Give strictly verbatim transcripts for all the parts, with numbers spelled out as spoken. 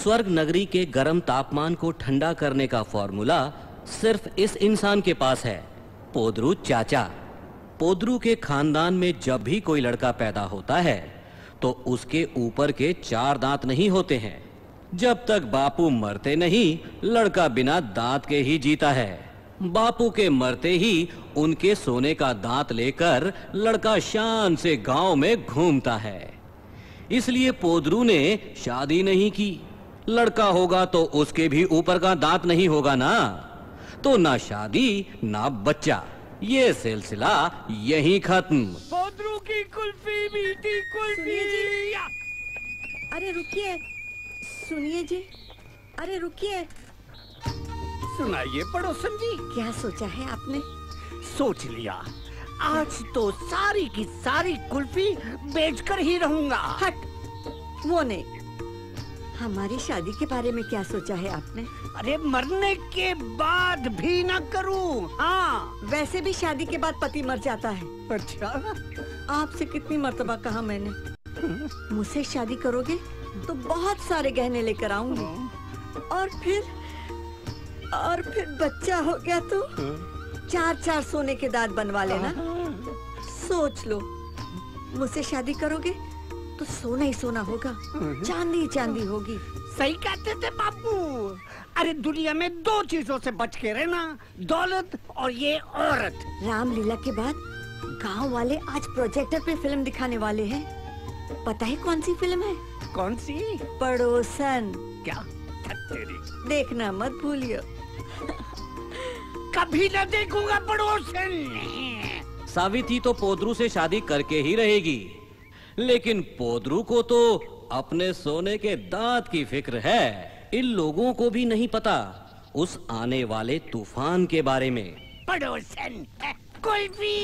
स्वर्ग नगरी के गर्म तापमान को ठंडा करने का फॉर्मूला सिर्फ इस इंसान के पास है, पोद्रू चाचा। पोद्रू के खानदान में जब भी कोई लड़का पैदा होता है तो उसके ऊपर के चार दांत नहीं होते हैं। जब तक बापू मरते नहीं, लड़का बिना दांत के ही जीता है। बापू के मरते ही उनके सोने का दांत लेकर लड़का शान से गांव में घूमता है। इसलिए पोद्रू ने शादी नहीं की। लड़का होगा तो उसके भी ऊपर का दांत नहीं होगा ना, तो ना शादी ना बच्चा। ये सिलसिला यहीं खत्म। पोद्रू की कुल्फी, मीठी कुल्फी। अरे रुकिए, सुनिए जी, अरे रुकिए। सुनाइए पड़ोसन जी। क्या सोचा है आपने? सोच लिया, आज तो सारी की सारी कुल्फी बेचकर ही रहूंगा। हट, वो नहीं। हमारी शादी के बारे में क्या सोचा है आपने? अरे मरने के बाद भी ना करूं। हाँ, वैसे भी शादी के बाद पति मर जाता है। अच्छा, आपसे कितनी मर्तबा कहा मैंने, मुझसे शादी करोगे तो बहुत सारे गहने लेकर आऊंगी, और फिर और फिर बच्चा हो गया तो चार चार सोने के दांत बनवा लेना। सोच लो, मुझसे शादी करोगे तो सोना ही सोना होगा, चांदी ही चांदी होगी। सही कहते थे बापू। अरे दुनिया में दो चीजों से बच के रहना, दौलत और ये औरत। रामलीला के बाद गांव वाले आज प्रोजेक्टर पे फिल्म दिखाने वाले हैं। पता है कौन सी फिल्म है? कौन सी? पड़ोसन। क्या? तेरी देखना मत भूलियो। कभी न देखूंगा पड़ोसन। सावित्री तो पोद्रू से शादी करके ही रहेगी, लेकिन पोद्रू को तो अपने सोने के दांत की फिक्र है। इन लोगों को भी नहीं पता उस आने वाले तूफान के बारे में। पड़ोसन कुल्फी।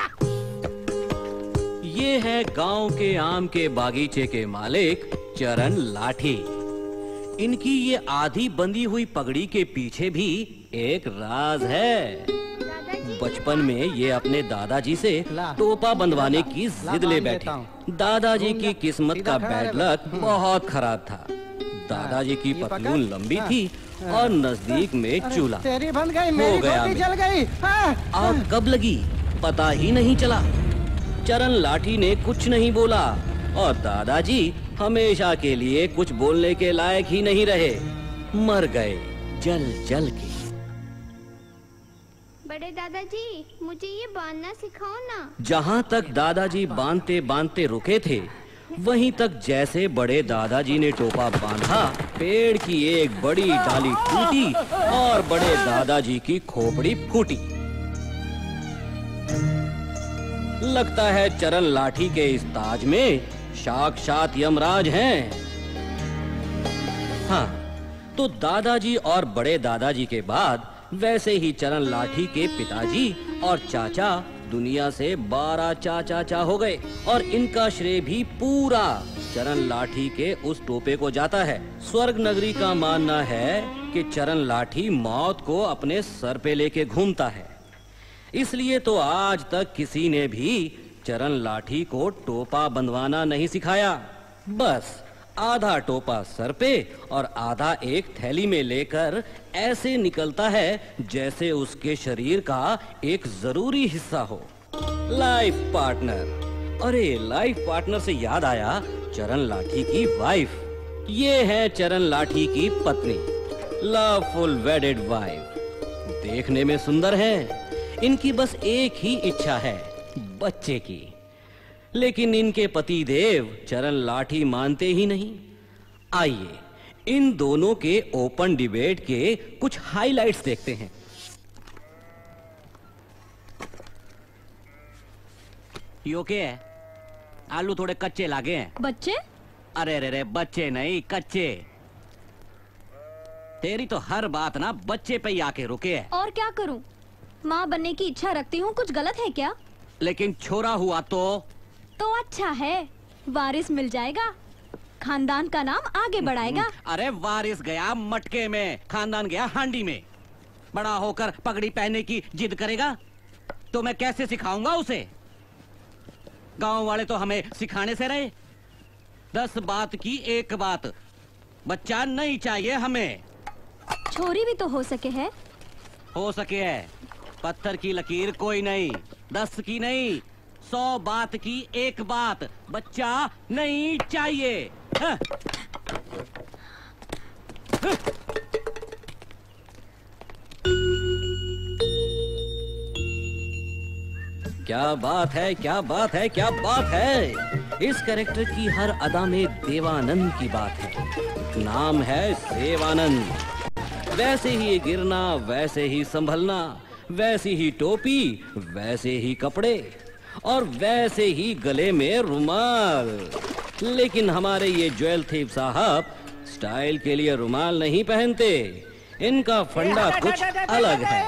ये है गांव के आम के बागीचे के मालिक चरण लाठी। इनकी ये आधी बंधी हुई पगड़ी के पीछे भी एक राज है। बचपन में ये अपने दादाजी से टोपा बंधवाने की जिद ले बैठे। दादाजी की किस्मत का बैड लक बहुत खराब था। दादाजी की पतलून लंबी थी और नजदीक में चूल्हा हो गया। आग कब लगी पता ही नहीं चला। चरण लाठी ने कुछ नहीं बोला और दादाजी हमेशा के लिए कुछ बोलने के लायक ही नहीं रहे, मर गए जल जल के। बड़े दादाजी, मुझे ये बांधना सिखाओ ना। जहाँ तक दादाजी बांधते बांधते रुके थे, वहीं तक जैसे बड़े दादाजी ने टोपा बांधा, पेड़ की एक बड़ी डाली टूटी और बड़े दादाजी की खोपड़ी फूटी। लगता है चरण लाठी के इस ताज में साक्षात यमराज हैं। हाँ, तो दादाजी और बड़े दादाजी के बाद वैसे ही चरण लाठी के पिताजी और चाचा दुनिया से बारह चाचा चा हो गए, और इनका श्रेय भी पूरा चरण लाठी के उस टोपे को जाता है। स्वर्ग नगरी का मानना है कि चरण लाठी मौत को अपने सर पे लेके घूमता है। इसलिए तो आज तक किसी ने भी चरण लाठी को टोपा बंधवाना नहीं सिखाया। बस आधा टोपा सर पे और आधा एक थैली में लेकर ऐसे निकलता है जैसे उसके शरीर का एक जरूरी हिस्सा हो। Life partner. अरे लाइफ पार्टनर से याद आया, चरण लाठी की वाइफ। ये है चरण लाठी की पत्नी, लवफुल वेडेड वाइफ। देखने में सुंदर है। इनकी बस एक ही इच्छा है, बच्चे की। लेकिन इनके पति देव चरण लाठी मानते ही नहीं। आइए इन दोनों के ओपन डिबेट के कुछ हाइलाइट्स देखते हैं। यो क्या है? आलू थोड़े कच्चे लागे हैं। बच्चे? अरे रे रे, बच्चे नहीं कच्चे। तेरी तो हर बात ना बच्चे पे ही आके रुके है। और क्या करूं? माँ बनने की इच्छा रखती हूँ, कुछ गलत है क्या? लेकिन छोरा हुआ तो तो अच्छा है, वारिस मिल जाएगा, खानदान का नाम आगे बढ़ाएगा। अरे वारिस गया मटके में, खानदान गया हांडी में। बड़ा होकर पगड़ी पहनने की जिद करेगा तो मैं कैसे सिखाऊंगा उसे? गांव वाले तो हमें सिखाने से रहे। दस बात की एक बात, बच्चा नहीं चाहिए हमें। छोरी भी तो हो सके है। हो सके है, पत्थर की लकीर कोई नहीं, दस की नहीं, सौ बात की एक बात, बच्चा नहीं चाहिए। हाँ। हाँ। क्या बात है, क्या बात है, क्या बात है। इस कैरेक्टर की हर अदा में देवानंद की बात है। नाम है सेवानंद। वैसे ही गिरना, वैसे ही संभलना, वैसी ही टोपी, वैसे ही कपड़े और वैसे ही गले में रुमाल। लेकिन हमारे ये ज्वेल थीप साहब स्टाइल के लिए रुमाल नहीं पहनते। इनका फंडा कुछ अलग है।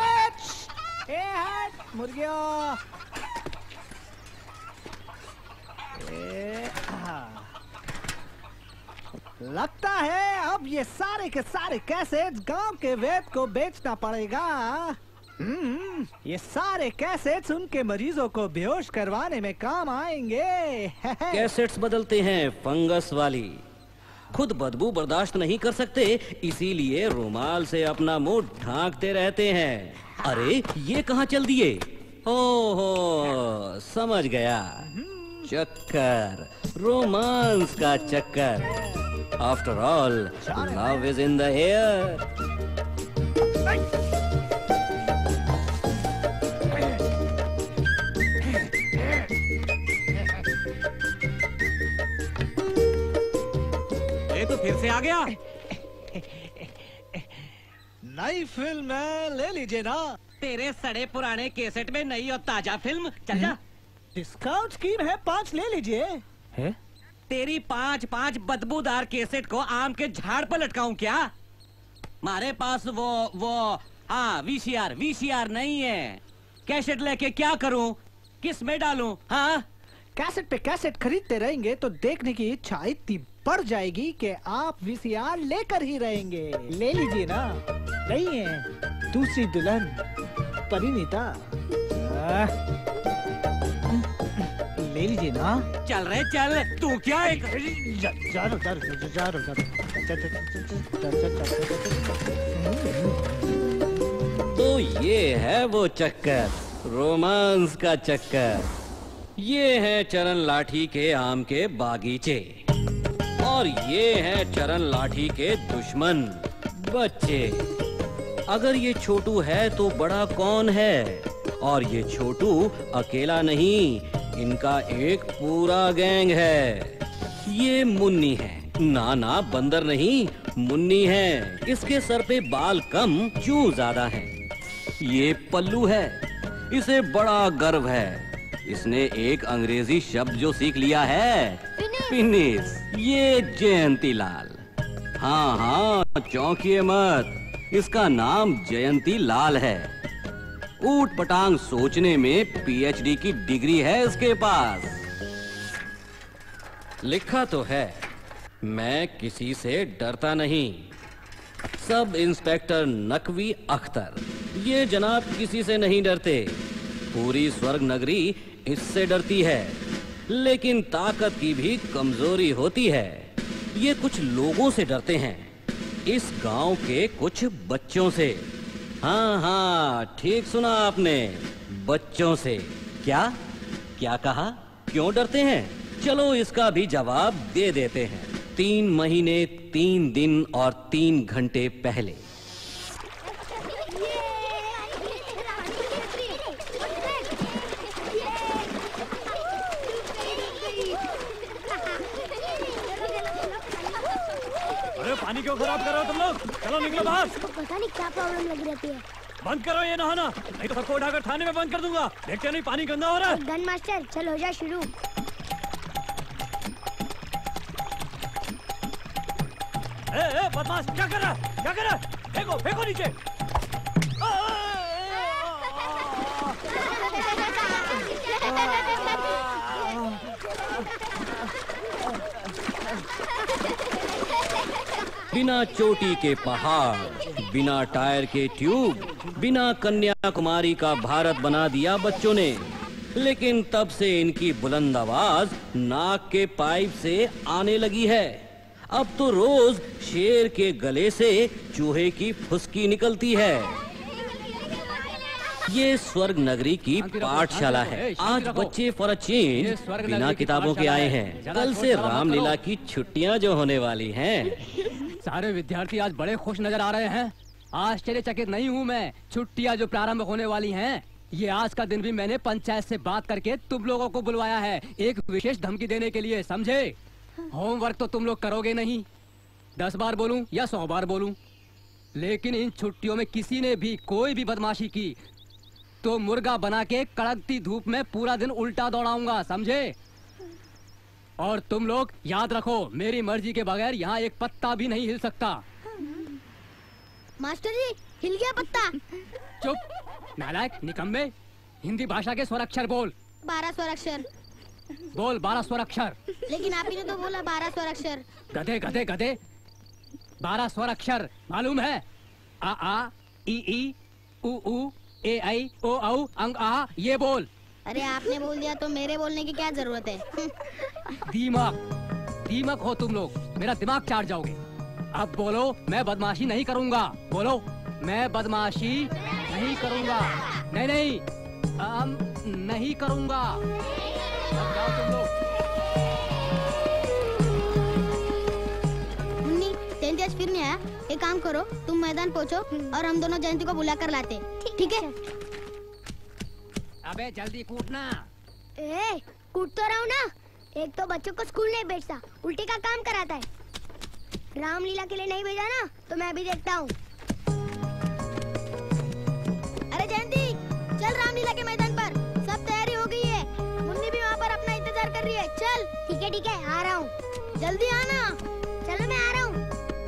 मुर्गियों, लगता है अब ये सारे के सारे कैसेट गांव के वेद को बेचना पड़ेगा। हम्म, ये सारे कैसेट्स उनके मरीजों को बेहोश करवाने में काम आएंगे। कैसेट्स बदलते हैं फंगस वाली, खुद बदबू बर्दाश्त नहीं कर सकते, इसीलिए रुमाल से अपना मुंह ढांकते रहते हैं। अरे ये कहाँ चल दिए? ओहो, समझ गया, चक्कर, रोमांस का चक्कर। After all love is in the air. ये तो फिर से आ गया। नई फिल्म है, ले लीजिए ना। तेरे सड़े पुराने कैसेट में नई और ताजा फिल्म, चल जा। डिस्काउंट स्कीम है, पांच ले लीजिए। है? तेरी पांच पांच बदबूदार कैसेट को आम के झाड़ पर लटकाऊं क्या? हमारे पास वो वो हाँ वीसीआर वीसीआर नहीं है। कैसेट लेके क्या करूं, किस में डालूं? हाँ, कैसेट पे कैसेट खरीदते रहेंगे तो देखने की इच्छा इतनी बढ़ जाएगी कि आप वीसीआर लेकर ही रहेंगे। ले लीजिए ना। नहीं है दूसरी दुल्हन परिणीता, ले लीजिए ना। चल रहे चल, तू क्या एक जा, जा, जा, जा, जा, जा, तो ये है वो चक्कर, रोमांस का चक्कर। ये है चरण लाठी के आम के बागीचे और ये है चरण लाठी के दुश्मन बच्चे। अगर ये छोटू है तो बड़ा कौन है? और ये छोटू अकेला नहीं, इनका एक पूरा गैंग है। ये मुन्नी है, ना ना बंदर नहीं, मुन्नी है। इसके सर पे बाल कम, जूं ज्यादा है। ये पल्लू है, इसे बड़ा गर्व है। इसने एक अंग्रेजी शब्द जो सीख लिया है, फिनिश। ये जयंती लाल, हाँ हाँ चौंकिए मत, इसका नाम जयंती लाल है। ऊट पटांग सोचने में पीएचडी की डिग्री है इसके पास। लिखा तो है, मैं किसी से डरता नहीं। सब इंस्पेक्टर नकवी अख्तर, ये जनाब किसी से नहीं डरते। पूरी स्वर्ग नगरी इससे डरती है। लेकिन ताकत की भी कमजोरी होती है। ये कुछ लोगों से डरते हैं, इस गांव के कुछ बच्चों से। हाँ हाँ ठीक सुना आपने, बच्चों से। क्या क्या कहा? क्यों डरते हैं? चलो इसका भी जवाब दे देते हैं। तीन महीने तीन दिन और तीन घंटे पहले पानी क्यों खराब कर रहे हो तुम लोग? चलो निकलो बाहर। पता नहीं क्या प्रॉब्लम लगी रहती है। बंद करो ये नहाना, नहीं तो सबको उठाकर थाने में बंद कर दूंगा। देखते नहीं पानी गंदा हो रहा है। गन मास्टर चल हो जा शुरू। ए, ए, बदमाश क्या कर रहा है? क्या कर रहा है? फेंको फेंको नीचे। बिना चोटी के पहाड़, बिना टायर के ट्यूब, बिना कन्याकुमारी का भारत बना दिया बच्चों ने। लेकिन तब से इनकी बुलंद आवाज नाक के पाइप से आने लगी है। अब तो रोज शेर के गले से चूहे की फुसकी निकलती है। ये स्वर्ग नगरी की पाठशाला है। आज बच्चे फॉर अ चेंज बिना किताबों के आए हैं। कल से रामलीला की छुट्टियां जो होने वाली हैं। सारे विद्यार्थी आज बड़े खुश नजर आ रहे हैं। आश्चर्यचकित नहीं हूँ मैं। छुट्टियां जो प्रारंभ होने वाली हैं, ये आज का दिन भी मैंने पंचायत से बात करके तुम लोगों को बुलवाया है, एक विशेष धमकी देने के लिए, समझे? होमवर्क तो तुम लोग करोगे नहीं, दस बार बोलूं या सौ बार बोलूं, लेकिन इन छुट्टियों में किसी ने भी कोई भी बदमाशी की तो मुर्गा बना के कड़कती धूप में पूरा दिन उल्टा दौड़ाऊंगा, समझे? और तुम लोग याद रखो, मेरी मर्जी के बगैर यहाँ एक पत्ता भी नहीं हिल सकता। मास्टर जी, हिल गया पत्ता। चुप नालायक, निकम्मे। हिंदी भाषा के स्वराक्षर बोल। बारह स्वराक्षर। बोल बारह स्वराक्षर। लेकिन आप ही ने तो बोला बारह स्वराक्षर। गधे गधे गधे, बारह स्वराक्षर मालूम है? आ आ, ई ई, उ उ, ए आई, ओ औ, अंग आ, ये बोल। अरे आपने बोल दिया तो मेरे बोलने की क्या जरूरत है? दीमक, दीमक हो तुम लोग, मेरा दिमाग चाट जाओगे। अब बोलो, मैं बदमाशी नहीं करूंगा। बोलो, मैं बदमाशी नहीं करूंगा। नहीं नहीं, आम, नहीं करूंगा। अब जाओ तुम लोग। मुन्नी, जयंती आज फिर नहीं आया। एक काम करो, तुम मैदान पहुंचो और हम दोनों जयंती को बुला कर लाते। ठीक है? अबे जल्दी कूटना। ए, कूट तो रहा हूँ ना। एक तो बच्चों को स्कूल नहीं भेजता, उल्टे का काम कराता है। रामलीला के लिए नहीं भेजा ना, तो मैं भी देखता हूँ। अरे जयंती, चल रामलीला के मैदान पर, सब तैयारी हो गई है। मुन्नी भी वहाँ पर अपना इंतजार कर रही है। चल। ठीक है ठीक है, आ रहा हूँ। जल्दी आना। चलो मैं आ रहा हूँ।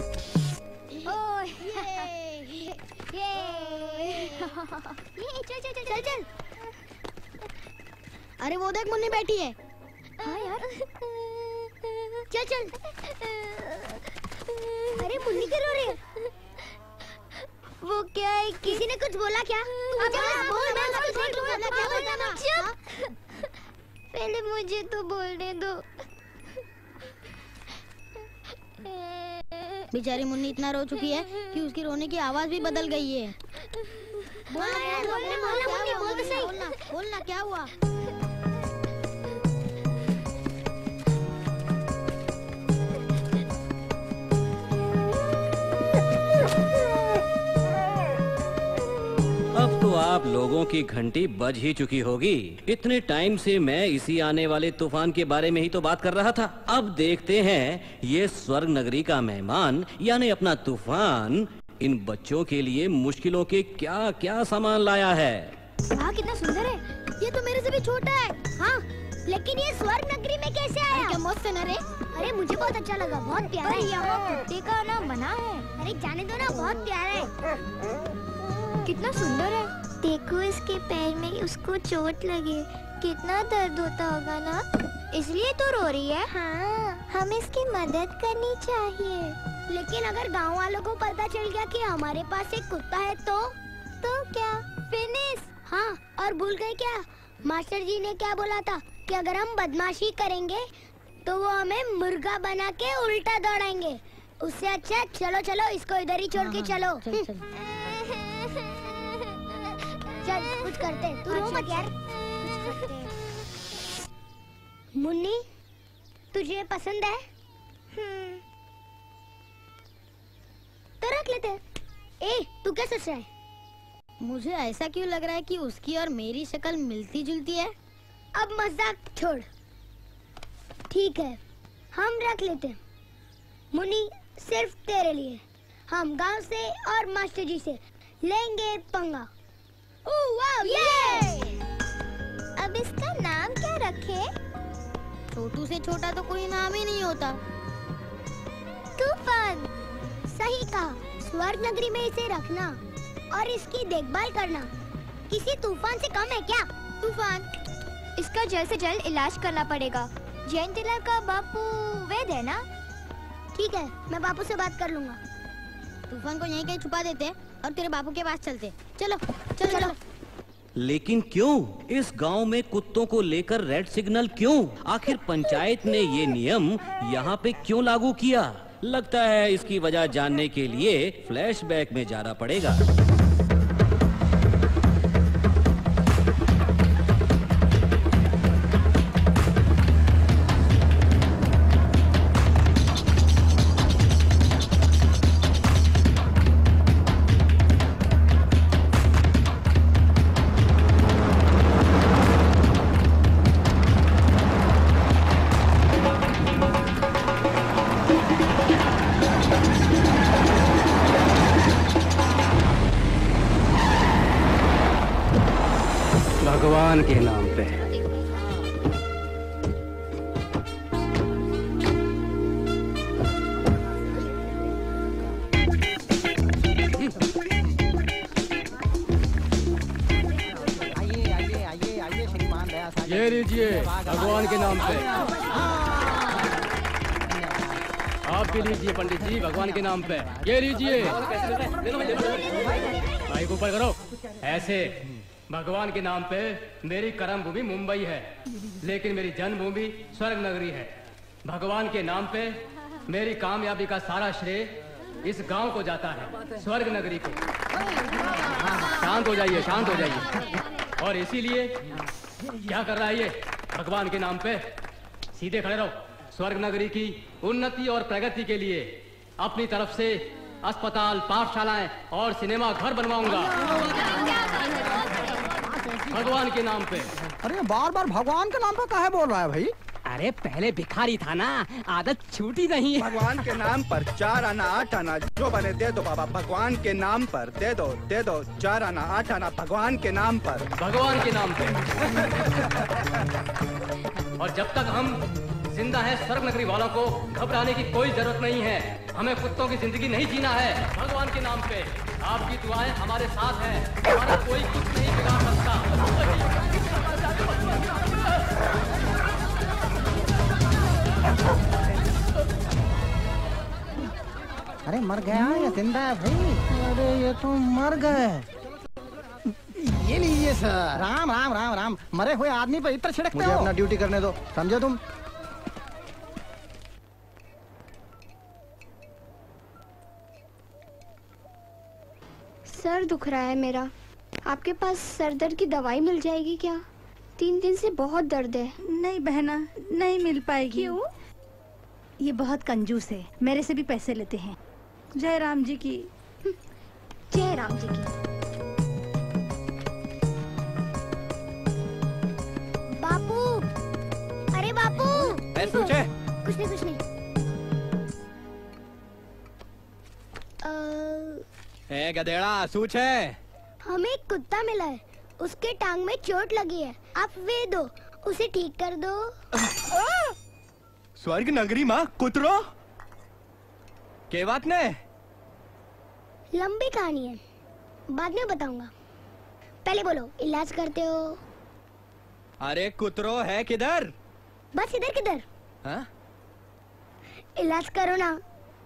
ये, ये, चल चल चल चल चल। अरे वो देख, मुन्नी बैठी है। हाँ यार, चल चल। अरे मुन्नी क्यों रो रही है? वो क्या है, किसी ने कुछ बोला क्या? बोल, मैं सब देख लूंगा। क्या बोला ना? चुप। पहले मुझे तो बोलने दो। बेचारी मुन्नी इतना रो चुकी है कि उसकी रोने की आवाज भी बदल गई है। बोलना बोलना बोलना बोल तो सही। बोलना बोलना, क्या हुआ? अब तो आप लोगों की घंटी बज ही चुकी होगी। इतने टाइम से मैं इसी आने वाले तूफान के बारे में ही तो बात कर रहा था। अब देखते हैं ये स्वर्ग नगरी का मेहमान यानी अपना तूफान इन बच्चों के लिए मुश्किलों के क्या क्या सामान लाया है। वाह, कितना सुंदर है। ये तो मेरे से भी छोटा है। हाँ, लेकिन ये स्वर्ग नगरी में कैसे आया? क्या मस्त है ना रे? अरे मुझे बहुत अच्छा लगा, बहुत प्यारा है। यहाँ कुत्ते का नाम बना है। अरे जाने दो ना, बहुत प्यारा है। कितना सुंदर है। देखो इसके पैर में उसको चोट लगे, कितना दर्द होता होगा ना, इसलिए तो रो रही है। हाँ, हम इसकी मदद करनी चाहिए। लेकिन अगर गांव वालों को पता चल गया कि हमारे पास एक कुत्ता है तो तो क्या? फिनिश। हाँ, और भूल गए क्या, मास्टर जी ने क्या बोला था कि अगर हम बदमाशी करेंगे तो वो हमें मुर्गा बना के उल्टा दौड़ाएंगे। उससे अच्छा चलो चलो इसको इधर ही छोड़ के चलो। चल, चल। चल कुछ करते हैं, तू रो मत यार। कुछ करते हैं। मुन्नी, तुझे पसंद है? हम्म, तो रख लेते हैं। ए, तू क्या सोच रहा है? मुझे ऐसा क्यों लग रहा है कि उसकी और मेरी शक्ल मिलती जुलती है। अब मजाक छोड़। ठीक है, हम रख लेते हैं। मुन्नी, सिर्फ तेरे लिए। हम गांव से और मास्टर जी से लेंगे पंगा। ओह वाव, ये! अब इसका नाम क्या रखे? छोटू से छोटा तो कोई नाम ही नहीं होता। तूफान। सही कहा। स्वर्ग नगरी में इसे रखना और इसकी देखभाल करना किसी तूफान से कम है क्या? तूफान, इसका जल्द से जल्द इलाज करना पड़ेगा। जयंतीलाल का बापू वैद्य है ना? ठीक है, मैं बापू से बात कर लूंगा। तूफान को यहीं कहीं छुपा देते और तेरे बापू के पास चलते। चलो चलो चलो, चलो। लेकिन क्यों इस गांव में कुत्तों को लेकर रेड सिग्नल क्यों? आखिर पंचायत ने ये नियम यहाँ पे क्यों लागू किया? लगता है इसकी वजह जानने के लिए फ्लैशबैक में जाना पड़ेगा। भगवान के नाम पे। आइए आइए आइए आइए श्रीमान दया सागर। ये लीजिए भगवान के नाम पे। आप भी लीजिए पंडित जी भगवान के नाम पे। ये लीजिए भाई को ऊपर करो ऐसे। भगवान के नाम पे मेरी कर्म भूमि मुंबई है, लेकिन मेरी जन्मभूमि स्वर्ग नगरी है। भगवान के नाम पे मेरी कामयाबी का सारा श्रेय इस गांव को जाता है, स्वर्ग नगरी को। शांत हो जाइए, शांत हो जाइए। और इसीलिए क्या कर रहा है ये भगवान के नाम पे? सीधे खड़े रहो। स्वर्ग नगरी की उन्नति और प्रगति के लिए अपनी तरफ से अस्पताल, पाठशालाएं और सिनेमा घर बनवाऊंगा भगवान के नाम पे। अरे बार बार भगवान के नाम पे काहे बोल रहा है भाई? अरे पहले भिखारी था ना, आदत छूटी नहीं। भगवान के नाम पर चार आना आठ आना जो बने दे दो बाबा। भगवान के नाम पर दे दो दे दो चार आना आठ आना भगवान के नाम पर। भगवान के नाम पे। और जब तक हम जिंदा है, स्वर्ग नगरी वालों को घबराने की कोई जरूरत नहीं है। हमें कुत्तों की जिंदगी नहीं जीना है। भगवान के नाम पे आपकी दुआएं हमारे साथ हैं। हमारा कोई कुछ नहीं बिगाड़ सकता। अरे मर गया या जिंदा है भाई? अरे ये तो मर गए। ये लीजिए सर। राम राम राम राम। मरे हुए आदमी पर इत्र छिड़कते हो? मुझे अपना ड्यूटी करने दो, समझे तुम? सर दुख रहा है मेरा। आपके पास सर दर्द की दवाई मिल जाएगी क्या? तीन दिन से बहुत दर्द है। नहीं बहना, नहीं मिल पाएगी। क्यों? ये बहुत कंजूस है, मेरे से भी पैसे लेते हैं। जय राम जी की। जय राम जी की। बापू, अरे बापू। सोचे कुछ नहीं कुछ नहीं। अ... ए गधेड़ा, सूच है। हमें एक कुत्ता मिला है, उसके टांग में चोट लगी है। आप वे दो, उसे ठीक कर दो। स्वर्ग नगरी माँ कुतरो के बात ने? लंबी कहानी है, बाद में बताऊंगा। पहले बोलो, इलाज करते हो? अरे कुतरो है किधर? बस इधर किधर? हाँ? इलाज करो ना।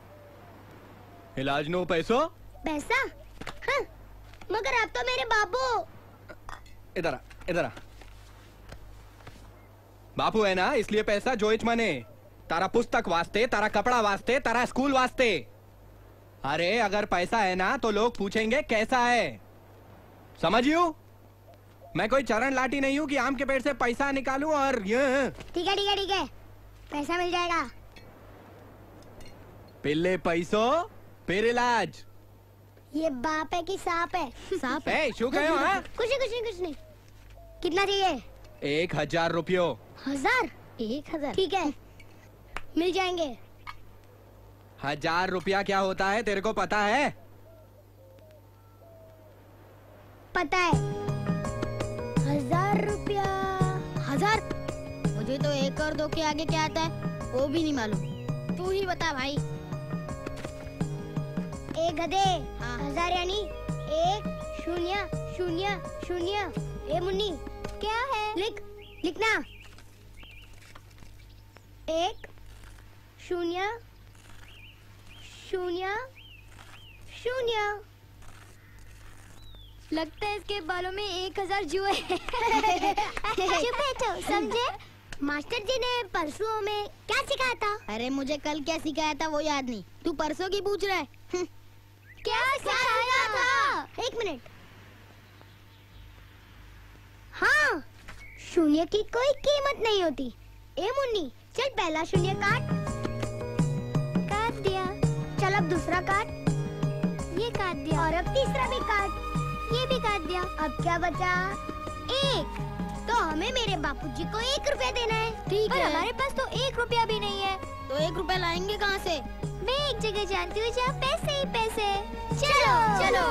इलाज नो पैसो? पैसा? हाँ, मगर आप तो मेरे बापू। इधर आ, इधर आ। बापू है ना, इसलिए पैसा जोइच मने। तारा पुस्तक वास्ते, तारा कपड़ा वास्ते, तारा स्कूल वास्ते। अरे अगर पैसा है ना तो लोग पूछेंगे कैसा है, समझियो? मैं कोई चरण लाठी नहीं हूँ कि आम के पेड़ से पैसा निकालूं और ये। ठीक है ठीक है ठीक है, पैसा मिल जाएगा। पिल्ले पैसो फिर इलाज। ये बाप है कि सांप है? सांप है। ए, शू कहो, हाँ? कुछ नहीं कुछ नहीं कुछ नहीं। कितना चाहिए? एक हजार रुपयो। हजार? एक हजार ठीक है, मिल जाएंगे। हजार रुपया क्या होता है तेरे को पता है? पता है। हजार रुपया। हजार? मुझे तो एक और दो के आगे क्या आता है वो भी नहीं मालूम। तू ही बता भाई। एक गधे। हाँ। हजार यानी एक शून्य शून्य शून्य। ए मुन्नी, क्या है? लिख लिखना। एक शून्य शून्य शून्य। लगता है इसके बालों में एक हजार जुए। चुप बैठो, समझे? मास्टर जी ने परसों में क्या सिखाया था? अरे मुझे कल क्या सिखाया था वो याद नहीं, तू परसों की पूछ रहा है। क्या सिखाया था? एक मिनट। हाँ, शून्य की कोई कीमत नहीं होती। ए मुन्नी, चल पहला शून्य काट। काट दिया। चल अब दूसरा काट। ये काट दिया। और अब तीसरा भी काट। ये भी काट दिया। अब क्या बचा? एक। तो हमें मेरे बापूजी को एक रुपया देना है। ठीक है। हमारे पास तो एक रुपया भी नहीं है। तो एक रुपया लाएंगे कहाँ से? मैं एक जगह जानती हूँ जहाँ पैसे ही पैसे। चलो चलो।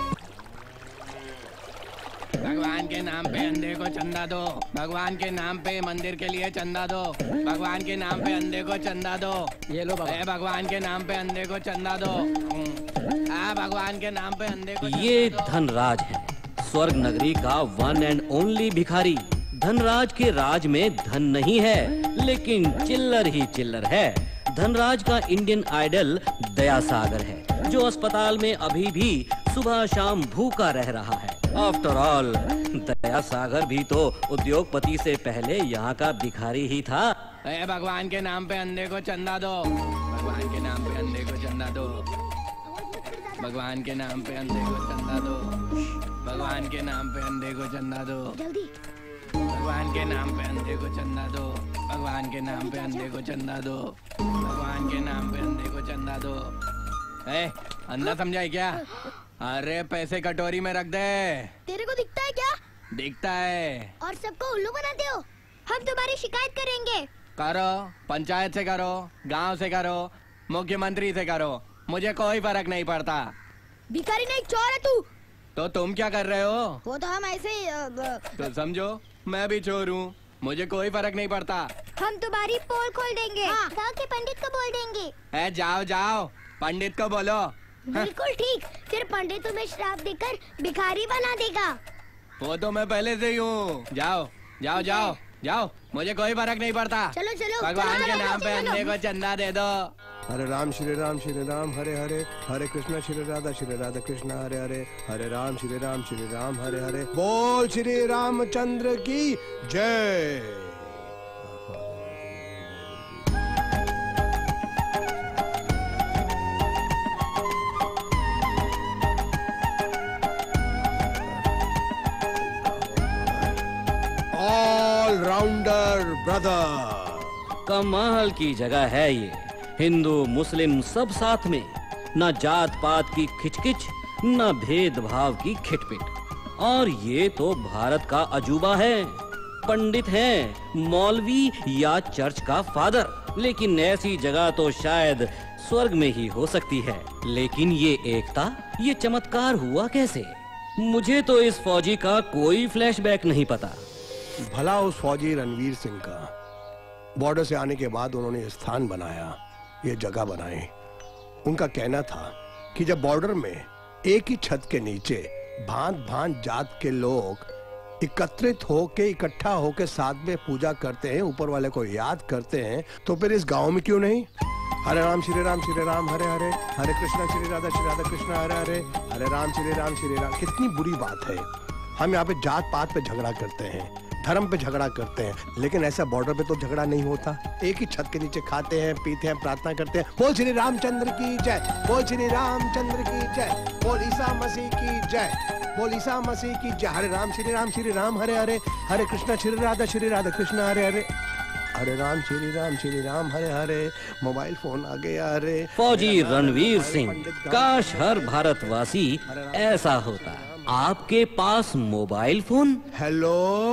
भगवान के नाम पे अंधे को चंदा दो। भगवान के नाम पे मंदिर के लिए चंदा दो। भगवान के नाम पे अंधे को चंदा दो। ये लो बाबा। भगवान के नाम पे अंधे को चंदा दो। हाँ, भगवान के नाम पे अंधे को। ये धनराज है, स्वर्ग नगरी का वन एंड ओनली भिखारी। धनराज के राज में धन नहीं है, लेकिन चिल्लर ही चिल्लर है। धनराज का इंडियन आइडल दया सागर है, जो अस्पताल में अभी भी सुबह शाम भूखा रह रहा है। आफ्टर ऑल दया सागर भी तो उद्योगपति से पहले यहाँ का भिखारी ही था। ए, भगवान के नाम पे अंधे को चंदा दो। भगवान के नाम पे अंधे को चंदा दो। भगवान के नाम पे अंधे को चंदा दो। भगवान के नाम पे अंधे को चंदा दो। जल्दी। भगवान के नाम पे अंधे को चंदा दो। भगवान के नाम पे अंधे को चंदा दो। भगवान के नाम पे अंधे को चंदा दो। ए, अंधा समझाई क्या? अरे पैसे कटोरी में रख दे। तेरे को दिखता है क्या? दिखता है। और सबको उल्लू बनाते हो। हम तुम्हारी शिकायत करेंगे। करो, पंचायत से करो, गांव से करो, मुख्यमंत्री से करो, मुझे कोई फर्क नहीं पड़ता। भिखारी नहीं, चोर है तू। तो तुम क्या कर रहे हो? वो तो हम ऐसे ही अ, ब... तो समझो मैं भी चोर हूँ, मुझे कोई फर्क नहीं पड़ता। हम तुम्हारी पोल खोल देंगे। हाँ। गाँव के पंडित को बोल देंगे। ए, जाओ जाओ, पंडित को बोलो। बिल्कुल ठीक। फिर पंडित तुम्हें श्राप देकर भिखारी बना देगा। वो तो मैं पहले से ही हूँ। जाओ जाओ जाओ जाओ, मुझे कोई फर्क नहीं पड़ता। चलो चलो। भगवान चलो, के नाम पे चलो, अंधे को चंदा दे दो। हरे राम श्री राम श्री राम हरे हरे, हरे कृष्णा श्री राधा श्री राधा कृष्णा हरे हरे, हरे राम श्री राम श्री राम हरे हरे। बोल श्री रामचंद्र की जय। All rounder brother. कमाल की जगह है ये। हिंदू मुस्लिम सब साथ में, न जात पात की खिचकिच, न भेदभाव की खिटपिट। और ये तो भारत का अजूबा है। पंडित हैं, मौलवी या चर्च का फादर। लेकिन ऐसी जगह तो शायद स्वर्ग में ही हो सकती है। लेकिन ये एकता, ये चमत्कार हुआ कैसे? मुझे तो इस फौजी का कोई फ्लैशबैक नहीं पता। भला उस फौजी रणवीर सिंह का। बॉर्डर से आने के बाद उन्होंने स्थान बनाया, ये जगह बनाई। उनका कहना था कि जब बॉर्डर में एक ही छत के नीचे भांत भांत जात के लोग एकत्रित होके इकट्ठा होके साथ में पूजा करते हैं, ऊपर वाले को याद करते हैं, तो फिर इस गांव में क्यों नहीं? हरे राम श्री राम श्री राम हरे हरे, हरे कृष्णा श्री राधा श्री राधा कृष्णा हरे हरे, हरे राम श्री राम श्री राम। कितनी बुरी बात है। हम यहाँ पे जात पात पे झगड़ा करते हैं, धर्म पे झगड़ा करते हैं, लेकिन ऐसा बॉर्डर पे तो झगड़ा नहीं होता। एक ही छत के नीचे खाते हैं, पीते हैं, प्रार्थना करते हैं। बोल श्री रामचंद्र की जय, बोल श्री रामचंद्र की जय, बोल ईसा मसीह की जय, बोल ईसा मसीह की जय। हरे राम श्री राम श्री राम हरे हरे, हरे कृष्णा श्री राधा श्री राधा कृष्णा हरे हरे, हरे राम श्री राम श्री राम हरे हरे। मोबाइल फोन आ गया। अरे फौजी रणवीर सिंह, काश हर भारतवासी ऐसा होता। आपके पास mobile phone? Hello,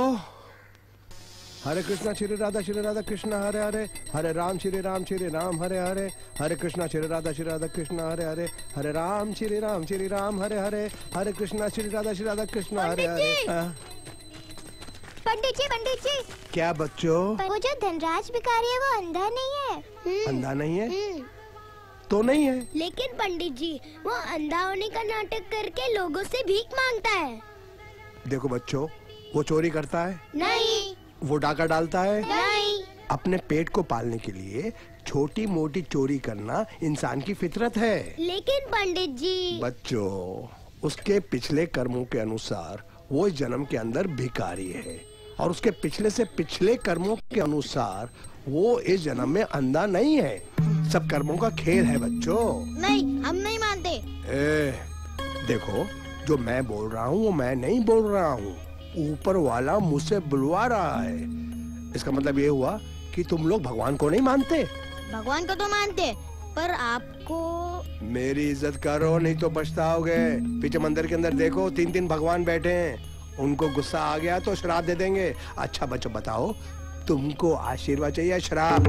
Hare Krishna Shri Radha Shri Radha Krishna Hare Hare, Hare Ram Shri Ram Shri Ram Hare Hare, Hare Krishna Shri Radha Shri Radha Krishna Hare Hare, Hare Ram Shri Ram Shri Ram Hare Hare, Hare Krishna Shri Radha Shri Radha Krishna Hare Hare. Pandit ji, pandit ji. क्या बच्चों? वो जो धनराज भिखारी है वो अंधा नहीं है। अंधा नहीं है तो नहीं है, लेकिन पंडित जी वो अंधा होने का नाटक करके लोगों से भीख मांगता है। देखो बच्चों, वो चोरी करता है? नहीं। वो डाका डालता है? नहीं। अपने पेट को पालने के लिए छोटी मोटी चोरी करना इंसान की फितरत है। लेकिन पंडित जी। बच्चों, उसके पिछले कर्मों के अनुसार वो इस जन्म के अंदर भिखारी है। और उसके पिछले से पिछले कर्मों के अनुसार वो इस जन्म में अंधा नहीं है। सब कर्मों का खेल है बच्चों। नहीं, हम नहीं मानते। ए, देखो, जो मैं बोल रहा हूँ वो मैं नहीं बोल रहा हूँ, ऊपर वाला मुझसे बुलवा रहा है। इसका मतलब ये हुआ कि तुम लोग भगवान को नहीं मानते। भगवान को तो मानते, पर आपको। मेरी इज्जत करो नहीं तो पछताओगे। पीछे मंदिर के अंदर देखो, तीन तीन भगवान बैठे हैं। उनको गुस्सा आ गया तो श्राप दे देंगे। अच्छा बच्चों बताओ, तुमको आशीर्वाद चाहिए या श्राप?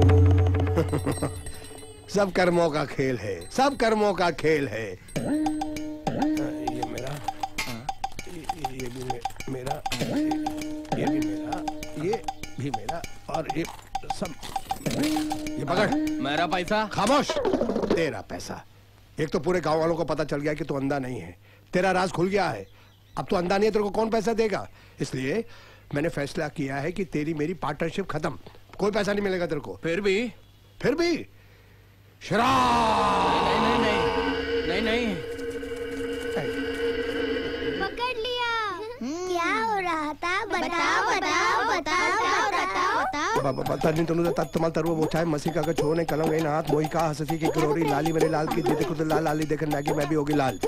सब कर्मों का खेल है, सब कर्मों का खेल है। ये मेरा, ये भी मे, मेरा, ये भी मेरा, ये भी मेरा, और ये सब। ये पकड़ मेरा पैसा। खामोश। तेरा पैसा। एक तो पूरे गांव वालों को पता चल गया कि तू अंधा नहीं है। तेरा राज खुल गया है। अब तू अंधा नहीं है, तेरे को कौन पैसा देगा? इसलिए मैंने फैसला किया है कि तेरी मेरी पार्टनरशिप खत्म। कोई पैसा नहीं मिलेगा तेरे को। फिर भी फिर भी शराब। नहीं नहीं नहीं नहीं, नहीं। पकड़ लिया। क्या हो रहा था? बताओ बताओ बताओ बताओ बताओ। पता नहीं तुमने तत्तमल तरव बोछा है मसी का छो ने कलम गई नाथ मोही का हंसी की करोरी लाली मेरे लाल की दीदी खुद लाल लाली देखन लागी मैं भी होगी लाल।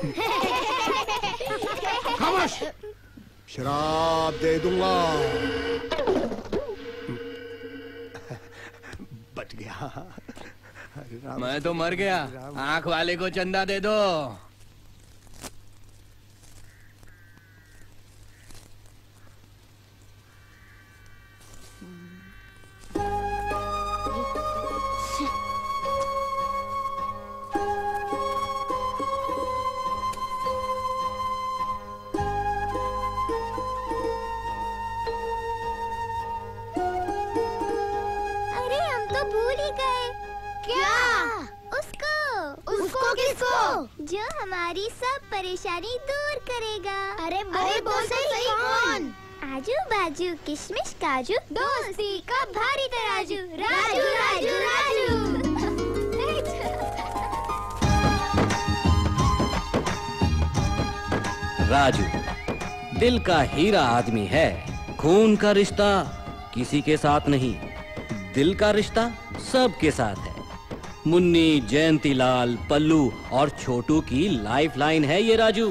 खामोश। शराब दे दूंगा। बच गया। मैं तो मर गया। आंख वाले को चंदा दे दो। जो हमारी सब परेशानी दूर करेगा। अरे बोल बोल सही कौन? आजू बाजू किशमिश काजू दोस्ती का भारी तराजू राजू राजू राजू। राजू दिल का हीरा आदमी है। खून का रिश्ता किसी के साथ नहीं, दिल का रिश्ता सबके साथ है। मुन्नी, जयंतीलाल, पल्लू और छोटू की लाइफलाइन है ये राजू।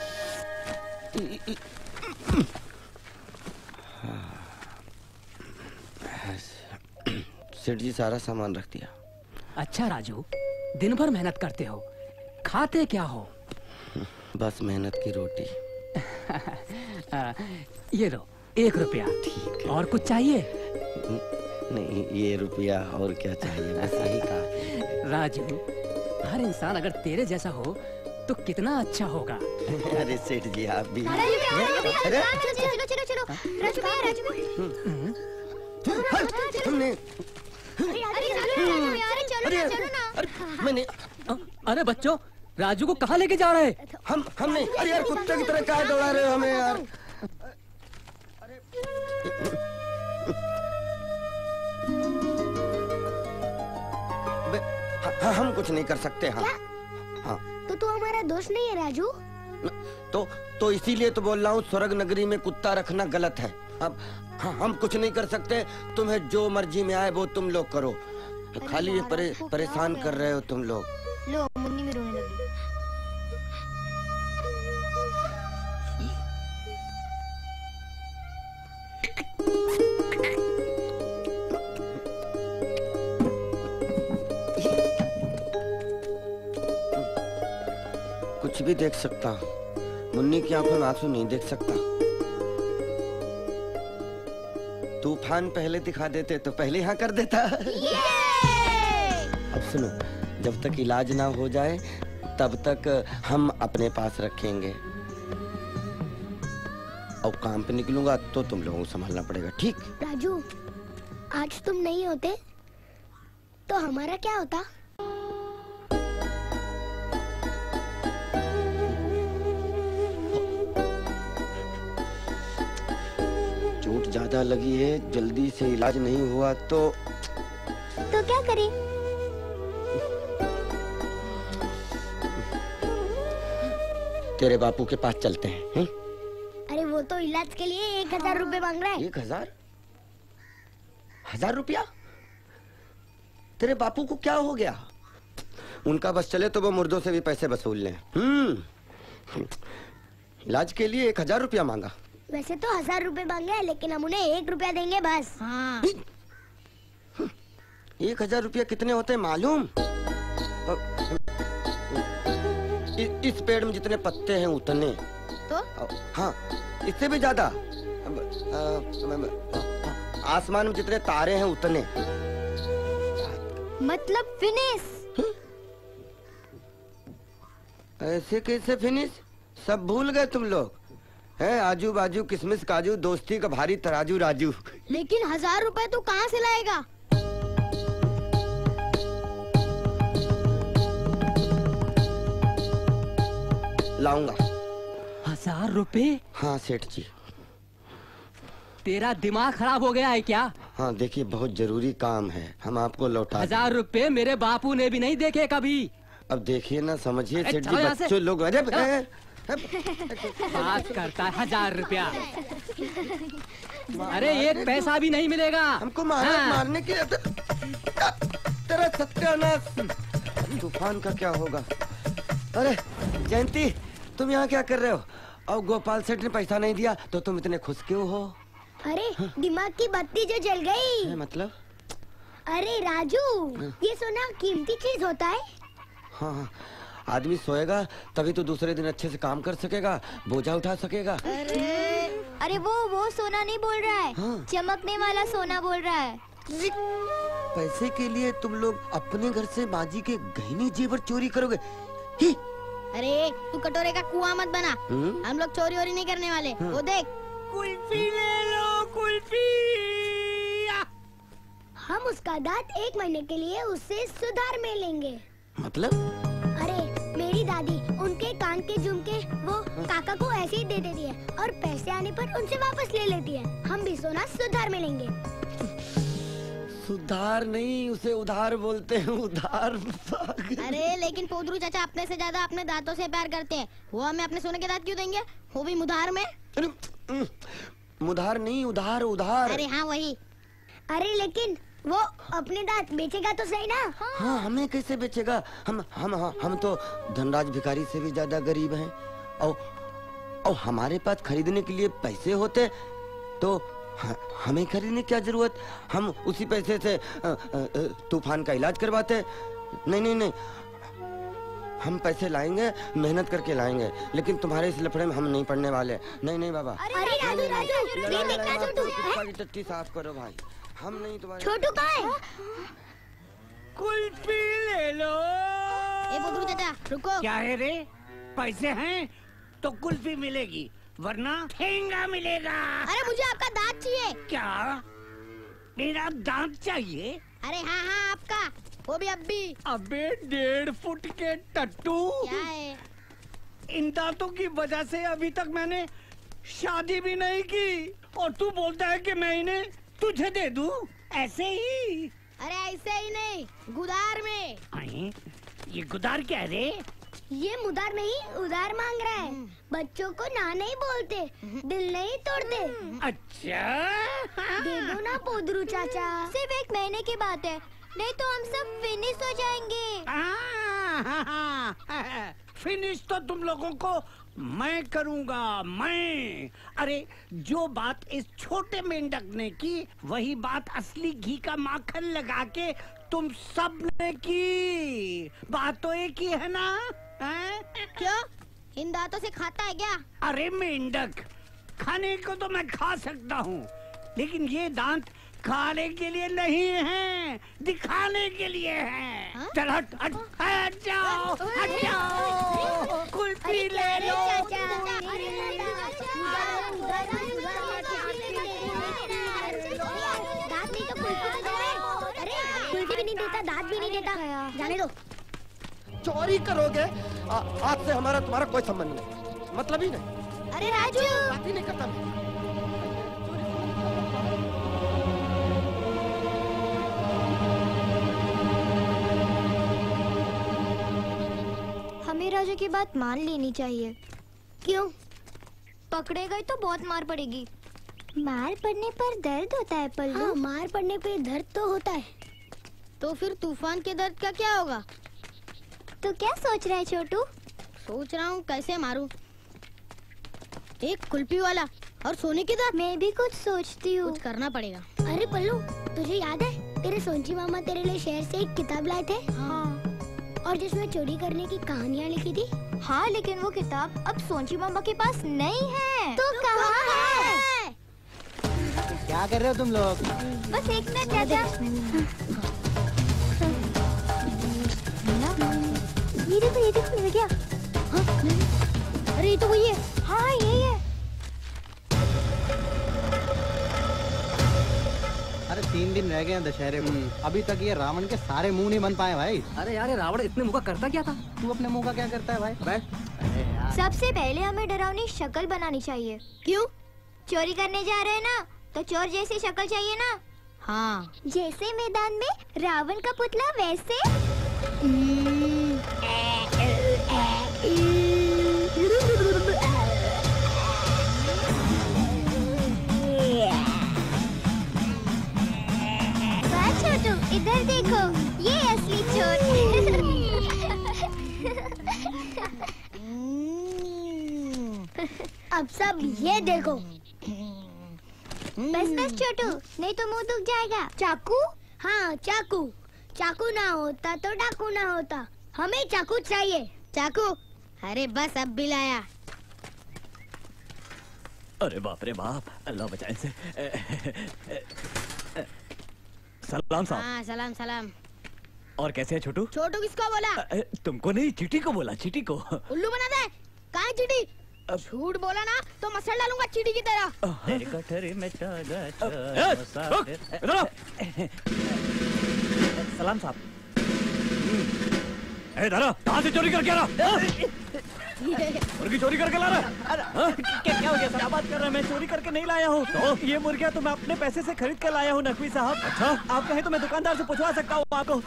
सेठ जी सारा सामान रख दिया। अच्छा राजू, दिन भर मेहनत करते हो, खाते क्या हो? बस मेहनत की रोटी। आ, ये लो एक रुपया। ठीक है। और कुछ चाहिए? नहीं, ये रुपया और क्या चाहिए, बस यही का। राजू, हर इंसान अगर तेरे जैसा हो तो कितना अच्छा होगा। अरे सेठ जी आप भी। अरे चलो चलो चलो राजू भैया राजू हमने अरे चलो ना। मैंने अरे बच्चों, राजू को कहाँ लेके जा रहे? हम हमने अरे यार कुत्ते की तरह क्या दौड़ा रहे हो हमें यार। हाँ, हम कुछ नहीं कर सकते। हाँ हाँ तो तू हमारा दोस्त नहीं है राजू? तो तो इसीलिए तो बोल रहा हूँ, स्वर्ग नगरी में कुत्ता रखना गलत है। अब हाँ, हम कुछ नहीं कर सकते। तुम्हें जो मर्जी में आए वो तुम लोग करो। खाली ये परे, परेशान कर रहे हो तुम लोग। लो मुन्नी भी रोने लगी। कुछ भी देख सकता, मुन्नी की आंखों में आंसू नहीं देख सकता। तूफान पहले दिखा देते तो पहले यहाँ कर देता। अब सुनो, जब तक इलाज ना हो जाए तब तक हम अपने पास रखेंगे, और काम पे निकलूंगा तो तुम लोगों को संभालना पड़ेगा, ठीक? राजू, आज तुम नहीं होते तो हमारा क्या होता? चोट ज्यादा लगी है, जल्दी से इलाज नहीं हुआ तो तो क्या करें? तेरे बापू के पास चलते हैं, हैं? अरे वो तो इलाज के लिए एक हजार रुपए मांग रहा है। एक हजार? हजार रुपया? तेरे बापू को क्या हो गया? उनका बस चले तो वो मुर्दों से भी पैसे वसूल लें। हम्म, इलाज के लिए एक हजार रुपया मांगा। वैसे तो हजार रुपए मांगे, लेकिन हम उन्हें एक रुपया देंगे बस। हाँ। एक हजार रुपया कितने होते हैं मालूम? इस पेड़ में जितने पत्ते हैं उतने। तो? हाँ, इससे भी ज्यादा। आसमान में जितने तारे हैं उतने। मतलब फिनिश। ऐसे कैसे फिनिश? सब भूल गए तुम लोग? है आजू बाजू किसमिस काजू, दोस्ती का भारी तराजू राजू। लेकिन हजार रुपए तो कहाँ से लाएगा? लाऊंगा। हजार रुपए? हाँ सेठ जी। तेरा दिमाग खराब हो गया है क्या? हाँ देखिए, बहुत जरूरी काम है, हम आपको लौटा। हजार रुपए मेरे बापू ने भी नहीं देखे कभी। अब देखिए ना, समझिए सेठ जी, बच्चों लोग। अरे बात करता है हजार रुपया। अरे एक पैसा भी नहीं मिलेगा हमको। मार, हाँ। मारने के तेरा सत्यानाश। तूफान का क्या होगा? अरे जयंती, तुम यहाँ क्या कर रहे हो? और गोपाल सेठ ने पैसा नहीं दिया तो तुम इतने खुश क्यों हो? अरे हाँ? दिमाग की बत्ती जो जल गई। मतलब? अरे राजू, हाँ? ये सोना कीमती चीज होता है। हाँ, हाँ, आदमी सोएगा तभी तो दूसरे दिन अच्छे से काम कर सकेगा, बोझा उठा सकेगा। अरे अरे वो वो सोना नहीं बोल रहा है, हाँ? चमकने वाला सोना बोल रहा है। पैसे के लिए तुम लोग अपने घर से बाजी के गहने जेवर चोरी करोगे? ही? अरे तू कटोरे का कुआं मत बना। हुँ? हम लोग चोरी वोरी नहीं करने वाले। हाँ? वो देख, कुल्फी ले लो, कुल्फी। हम उसका दांत एक महीने के लिए उससे सुधार में लेंगे। मतलब? अरे मेरी दादी उनके कान के झुमके वो काका को ऐसे ही दे देती है और पैसे आने पर उनसे वापस ले लेती है। हम भी सोना सुधार में लेंगे। सुधार नहीं, उसे उधार बोलते हैं, उधार। अरे लेकिन पोदरू चाचा अपने से ज्यादा अपने दांतों से प्यार करते हैं। वो हमें अपने सोने के दांत क्यों देंगे? वो भी मुधार में। मुधार नहीं, उधार उधार। अरे हाँ वही। अरे लेकिन वो अपने दांत बेचेगा तो सही ना? हाँ, हाँ हमें कैसे बेचेगा? हम हम हम, हम तो धनराज भिखारी से भी ज्यादा गरीब हैं। और और हमारे पास खरीदने के लिए पैसे होते तो हमें खरीदने क्या जरूरत? हम उसी पैसे से तूफान का इलाज करवाते। नहीं नहीं नहीं, हम पैसे लाएंगे, मेहनत करके लाएंगे, लेकिन तुम्हारे इस लफड़े में हम नहीं पड़ने वाले। नहीं नहीं बाबा। अरे राजू राजू, टट्टी साफ करो भाई, हम नहीं तुम्हारे। छोटू कहाँ है? कुल्फी ले लो। ए बुद्धू चाचा रुको। क्या है रे? पैसे हैं तो कुल्फी मिलेगी, वरना ठेंगा मिलेगा। अरे मुझे आपका दांत चाहिए। क्या? मेरा दांत चाहिए? अरे हाँ हाँ आपका, वो भी अभी। अबे डेढ़ फुट के टट्टू, क्या है? इन दांतों की वजह से अभी तक मैंने शादी भी नहीं की और तू बोलता है कि मैं इन्हें तुझे दे दूं? ऐसे ही? अरे ऐसे ही नहीं, गुदार में। आई, ये गुदार क्या रे? ये मुदार नहीं, उधार मांग रहा है। बच्चों को ना नहीं बोलते, दिल नहीं तोड़ते। अच्छा दे दो ना पोदरू चाचा। सिर्फ एक महीने की बात है, नहीं तो हम सब फिनिश हो जाएंगे। फिनिश तो तुम लोगों को मैं करूंगा, मैं। अरे जो बात इस छोटे मेंढक ने की, वही बात असली घी का माखन लगा के तुम सब ने की। बात तो एक ही है ना? है? क्यों? इन दांतों से खाता है क्या? अरे मेंढक, खाने को तो मैं खा सकता हूँ, लेकिन ये दांत खाने के लिए नहीं है, दिखाने के लिए है। चल हट हट हट जाओ, हट जाओ। कुल्फी ले लो। दांत नहीं तो कुल्फी तो दे। अरे कुल्फी भी नहीं देता, दांत भी नहीं देता, जाने दो। चोरी करोगे? आ, आज से हमारा तुम्हारा कोई संबंध नहीं, मतलब ही नहीं। अरे राजू, बात ही नहीं करता मैं। हमें राजू की बात मान लेनी चाहिए। क्यों? पकड़े गए तो बहुत मार पड़ेगी। मार पड़ने पर दर्द होता है पल्लू। हाँ, मार पड़ने पे दर्द तो होता है। तो फिर तूफान के दर्द का क्या होगा? तो क्या सोच रहा है छोटू? सोच रहा हूँ कैसे मारूं। एक कुल्फी वाला और सोने की दर्द। मैं भी कुछ सोचती हूँ। कुछ करना पड़ेगा। अरे पल्लू, तुझे याद है तेरे सोनची मामा तेरे लिए शहर से एक किताब लाए थे? हाँ। और जिसमें चोरी करने की कहानियाँ लिखी थी? हाँ, लेकिन वो किताब अब सोनची मामा के पास नहीं है। तो, तो कहाँ है? क्या कर रहे हो तुम लोग? बस एक मिनट चाचा। ये देखो, ये देखो, मिल गया। हाँ, अरे ये तो वही है। हाँ, यही है। अरे तीन दिन रह गए हैं दशहरे को, अभी तक ये रावण के सारे मुंह नहीं बन पाए भाई। अरे यार, ये रावण इतने मुंह का करता क्या था? तू अपने मुंह का क्या करता है भाई? बैठ। सबसे पहले हमें डरावनी शक्ल बनानी चाहिए। क्यों? चोरी करने जा रहे हैं ना, तो चोर जैसी शक्ल चाहिए ना। हाँ, जैसे मैदान में रावण का पुतला वैसे। छोटू, इधर देखो, ये असली चोर। अब सब ये देखो। बस बस छोटू, नहीं तो मुंह दुख जाएगा। चाकू? हाँ, चाकू। चाकू ना होता तो डाकू ना होता। हमें चाकू चाहिए। चाकू? अरे बस अब भी लाया। अरे बाप रे बाप, अल्लाह बचाए से। सलाम साहब। हाँ, सलाम सलाम। और कैसे है छोटू? छोटू किसको बोला? तुमको नहीं, चीटी को बोला, चीटी को। उल्लू बना दे। कहाँ चीटी? झूठ बोला ना तो मसल डालूंगा चीटी की तरह। तेरे कटोरे में सलाम साहब। ए दादा, कहाँ से चोरी करके आ रहा? मुर्गी चोरी करके ला रहा? क्या क्या हो गया? क्या बात कर रहे हैं? मैं चोरी करके नहीं लाया हूँ। तो ये मुर्गियाँ तो मैं अपने पैसे से खरीद कर लाया हूँ नकवी साहब। अच्छा, आप कहें तो मैं दुकानदार से पूछवा सकता हूँ आपको।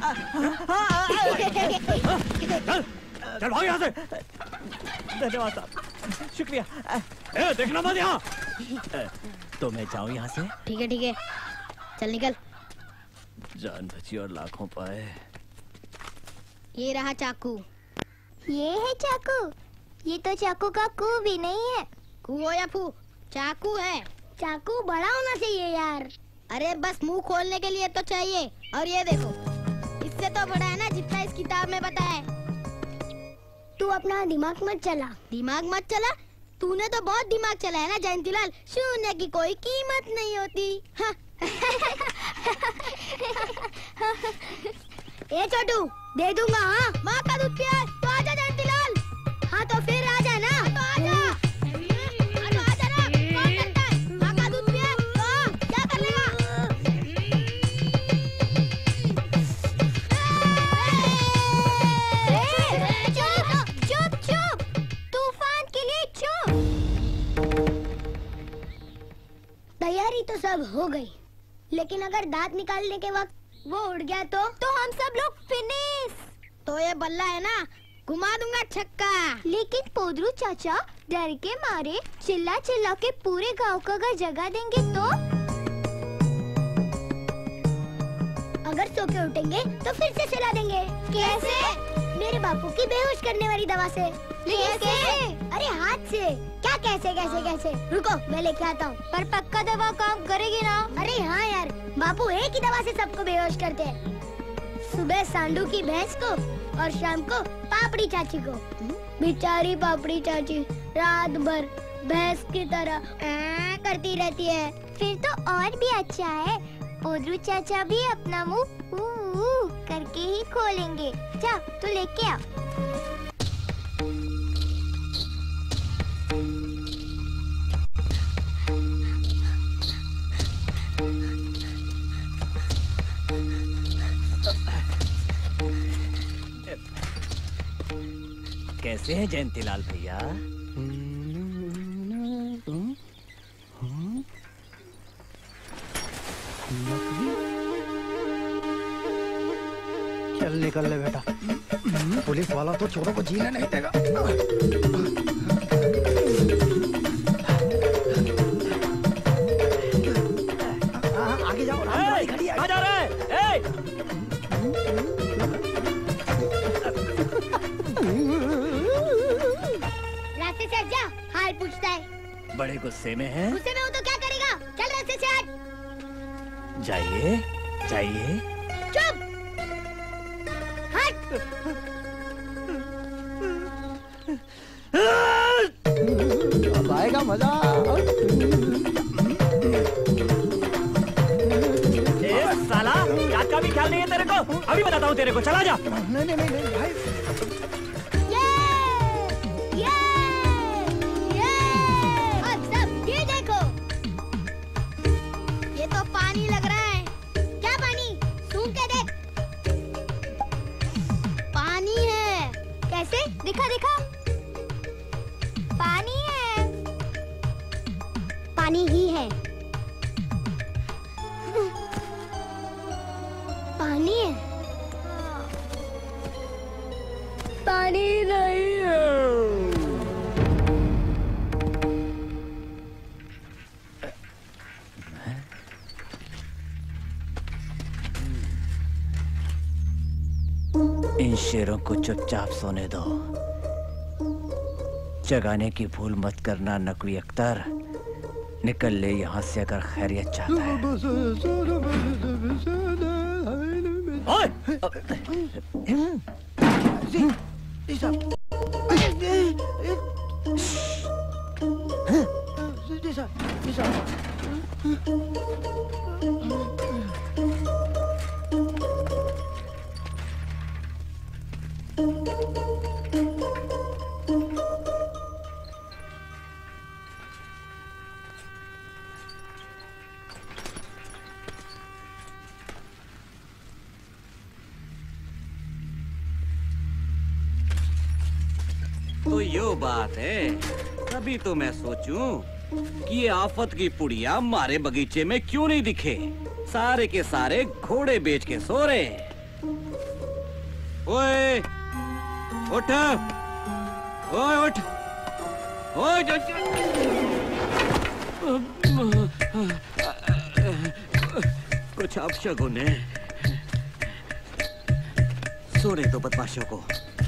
चल भाग यहाँ से। धन्यवाद साहब, शुक्रिया। ए, देखना मत यहाँ। तो मैं जाऊँ यहाँ से? ठीक है ठीक है, चल निकल। जान बची और लाखों पाए। ये रहा चाकू। ये है चाकू? ये तो चाकू का कू भी नहीं है। कू हो या फू, चाकू है। चाकू बड़ा होना चाहिए यार। अरे बस मुंह खोलने के लिए तो चाहिए। और ये देखो, इससे तो बड़ा है ना जितना इस किताब में बताया है। तू अपना दिमाग मत चला। दिमाग मत चला? तूने तो बहुत दिमाग चला है ना जयंतीलाल। शून्य की कोई कीमत नहीं होती। हाँ। ए छोटू, दे दूंगा। हाँ, माँ का दूध पिया है तो आजा जयंतीलाल। हाँ तो फिर आजा ना। तो आजा। हाँ तो आजा ना। कौन करता है? माँ का दूध पिया है तो क्या कर लेगा? चुप चुप चुप, तूफान के लिए चुप। तैयारी तो सब हो गई, लेकिन अगर दांत निकालने के वक्त वो उड़ गया तो तो हम सब लोग फिनिश। तो ये बल्ला है ना, घुमा दूंगा छक्का। लेकिन पोदरू चाचा डर के मारे चिल्ला चिल्ला के पूरे गांव को अगर जगा देंगे तो? अगर सो के उठेंगे तो फिर से सुला देंगे। कैसे? मेरे बापू की बेहोश करने वाली दवा से। कैसे? अरे हाथ से। क्या कैसे कैसे कैसे? रुको, मैं लेके आता हूँ। पर पक्का दवा काम करेगी ना? अरे हाँ यार, बापू एक ही दवा से सबको बेहोश करते हैं। सुबह सांडू की भैंस को और शाम को पापड़ी चाची को। बेचारी पापड़ी चाची रात भर भैंस की तरह आ, करती रहती है। फिर तो और भी अच्छा है, पोदरू चाचा भी अपना मुंह ऊ ऊ करके ही खोलेंगे। जा, तू लेके आ। कैसे हैं जयंतीलाल भैया? चल निकल ले बेटा, पुलिस वाला तो चोरों को जीने नहीं देगा। बड़े गुस्से में हैं? गुस्से में हूँ तो क्या करेगा? चल रास्ते से हट। जाइए, जाइए। चुप। हट। अब आएगा मजा। ए साला, रात का भी ख्याल नहीं है तेरे को? अभी बताता हूँ तेरे को, चला जा। नहीं नहीं नहीं नहीं भाई। ये, ये, ये। अब सब ये देखो। ये तो पानी लग रहा है। क्या पानी? सूंघ के देख। पानी है। कैसे? दिखा दिखा। पानी है। पानी ही है। पानी है। पानी नहीं है। इन शेरों को चुपचाप सोने दो। जगाने की भूल मत करना नकवी अख्तर। निकल ले यहाँ से अगर खैरियत चाहता है। ओए! तो यो बात है। तभी तो मैं सोचूं कि ये आफत की पुड़िया हमारे बगीचे में क्यों नहीं दिखे। सारे के सारे घोड़े बेच के सो रहे। ओए, उठ, ओए उठ, ओए जो, कुछ अपशगुन है। सोने दो बदमाशों को।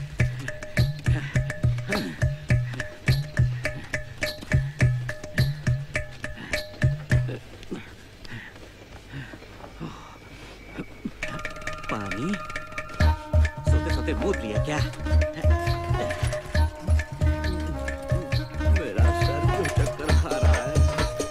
पानी सोते सोते मूत लिया क्या? मेरा सर क्यों चक्कर खा रहा है?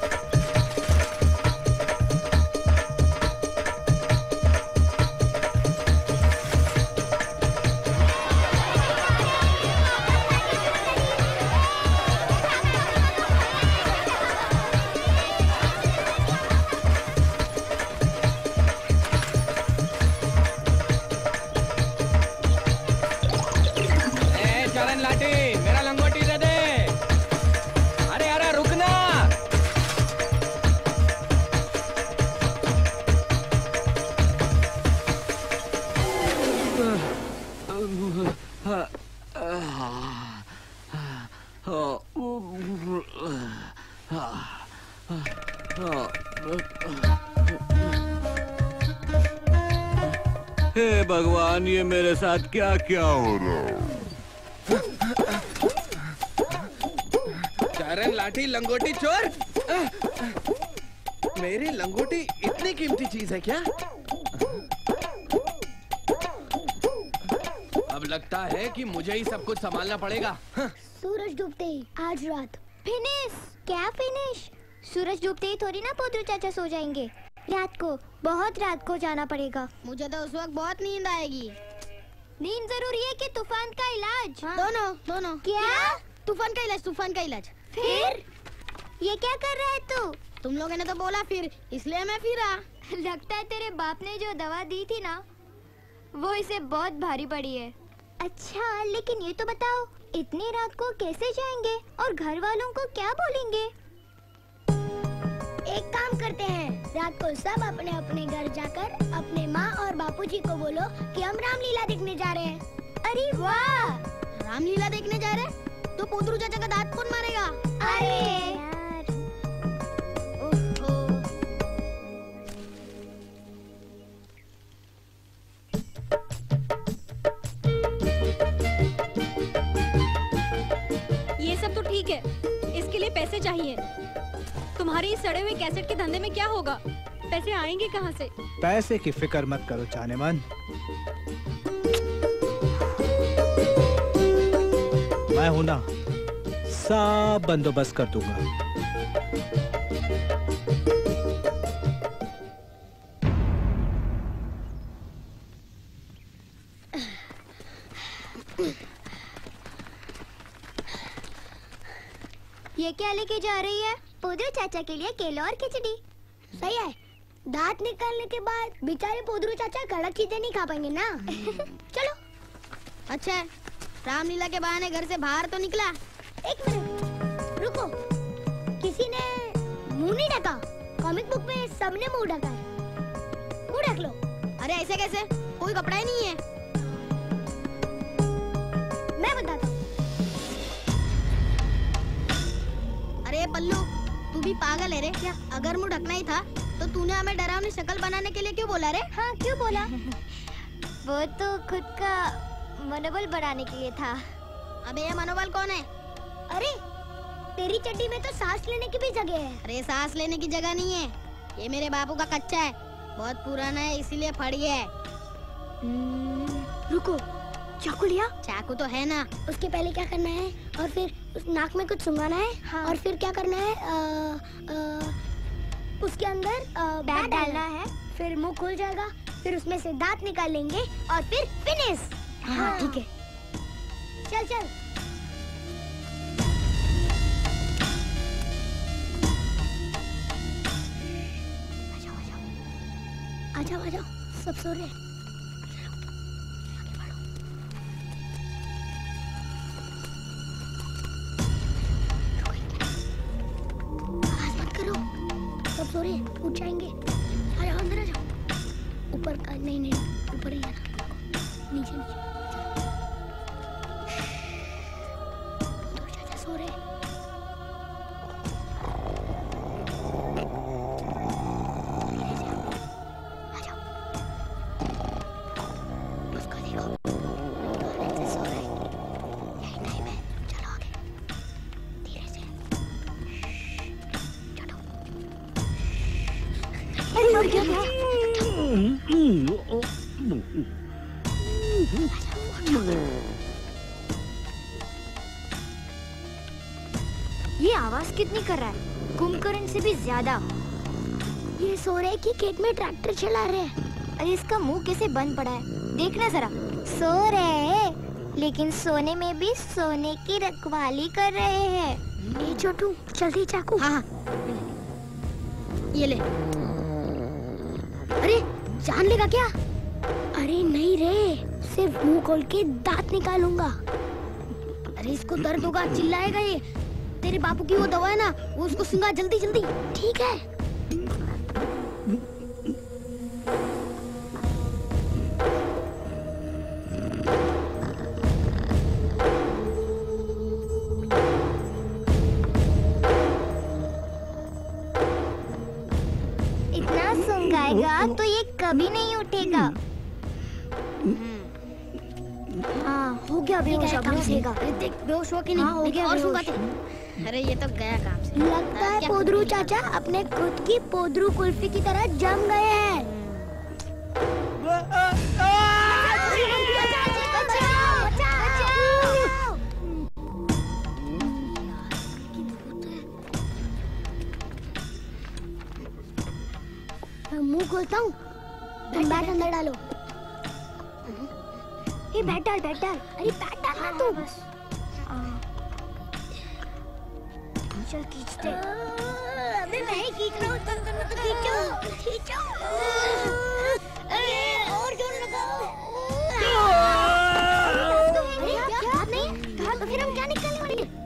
हे भगवान, ये मेरे साथ क्या क्या हो रहा है? चारण लाठी लंगोटी चोर। मेरी लंगोटी इतनी कीमती चीज है क्या? अब लगता है कि मुझे ही सब कुछ संभालना पड़ेगा। सूरज डूबते ही आज रात फिनिश। क्या फिनिश? सूरज डूबते ही थोड़ी ना पोतरू चाचा सो जाएंगे। रात को, बहुत रात को जाना पड़ेगा। मुझे तो उस वक्त बहुत नींद आएगी। नींद जरूरी है कि तूफान का इलाज? हाँ। दोनों दोनों। क्या? तूफान का इलाज, तूफान का इलाज। फिर ये क्या कर रहा है तू? तुम लोगों ने तो बोला फिर, इसलिए मैं फिरा। लगता है तेरे बाप ने जो दवा दी थी ना, वो इसे बहुत भारी पड़ी है। अच्छा, लेकिन ये तो बताओ, इतनी रात को कैसे जाएंगे और घर वालों को क्या बोलेंगे? एक काम करते हैं, रात को सब अपने अपने घर जाकर अपने माँ और बापूजी को बोलो कि हम रामलीला देखने जा रहे हैं। अरे वाह! रामलीला देखने जा रहे हैं? तो पोतरू चाचा का दांत कौन मारेगा? अरे यार, ओहो। ये सब तो ठीक है, इसके लिए पैसे चाहिए। तुम्हारी इस सड़े हुए कैसेट के धंधे में क्या होगा? पैसे आएंगे कहाँ से? पैसे की फिक्र मत करो जाने मन, मैं हूं ना, सब बंदोबस्त कर दूंगा। ये क्या लेके जा रही है? पोदरू चाचा के लिए केला और खिचड़ी। सही है, दांत निकालने के बाद बेचारे पोदरू चाचा कड़क चीजें नहीं खा पाएंगे ना। चलो। अच्छा, रामलीला के बहाने घर से बाहर तो निकला। एक मिनट रुको, किसी ने मुंह नहीं ढका? कॉमिक बुक में सबने मुंह ढका है, मुंह ढक लो। अरे ऐसे कैसे, कोई कपड़ा ही नहीं है। मैं बताता हूँ। अरे पल्लू, तू भी पागल है रे क्या? अगर मुंह ढकना ही था तो तूने हमें डरावनी शक्ल बनाने के लिए क्यों बोला रे? हाँ क्यों बोला? वो तो खुद का मनोबल बढ़ाने के लिए था। अबे ये मनोबल कौन है? अरे तेरी चड्डी में तो सांस लेने की भी जगह है। अरे सांस लेने की जगह नहीं है, ये मेरे बापू का कच्चा है, बहुत पुराना है इसीलिए फट गया है। रुको, चाकू लिया? चाकू तो है ना। उसके पहले क्या करना है? और फिर उस नाक में कुछ सुंघाना है। हाँ। और फिर क्या करना है? आ, आ, उसके अंदर बैट डालना है, फिर मुंह खुल जाएगा, फिर उसमें से दांत निकाल लेंगे और फिर फिनिश। हाँ ठीक है, चल चल। आ जाओ आ जाओ, सब सो रहे हैं। सब सो रहे हैं, उठ जाएंगे। आ जाओ अंदर आ जाओ। ऊपर का नहीं नहीं ऊपर ही आना, नीचे नीचे। चाचा सो रहे हैं। आ जाओ, उसको देखो, सो रहे हैं। यही टाइम है, चलो आगे धीरे से। अरे उड़ गया था। ये आवाज कितनी कर रहा है? कुंभकर्ण से भी ज्यादा। ये सो रहे कि खेत में ट्रैक्टर चला रहे हैं। अरे इसका मुंह कैसे बंद पड़ा है, देखना जरा। सो रहे लेकिन सोने में भी सोने की रखवाली कर रहे हैं। ये छोटू जल्दी चाकू। हाँ ये ले। अरे जान लेगा क्या? अरे नहीं रे, सिर्फ मुंह खोल के दांत निकालूंगा। अरे इसको दर्द होगा, चिल्लाएगा ये। तेरे बापू की वो दवा है ना, वो उसको सुंगा जल्दी जल्दी। ठीक है। इतना सुंगाएगा तो ये कभी नहीं उठेगा। हाँ हो गया बेहोश, अब नहीं उठेगा। देख बेहोश हो कि नहीं? हाँ, हो गया और सुंगाते। अरे ये तो गया काम से। लगता है पोदरू चाचा अपने खुद की पोदरू कुल्फी की तरह जम गए हैं। मुंह खोलता हूँ, तुम बैट अंदर डालो। ये बैट डाल बैट डाल। अरे बैट डालना तू। बस चल खींचते। अबे मैं ही खींच रहा हूँ, तुम दोनों तो खींचो खींचो। अरे और जोर लगाओ। अरे क्या नहीं? तो फिर हम क्या निकालने वाले हैं?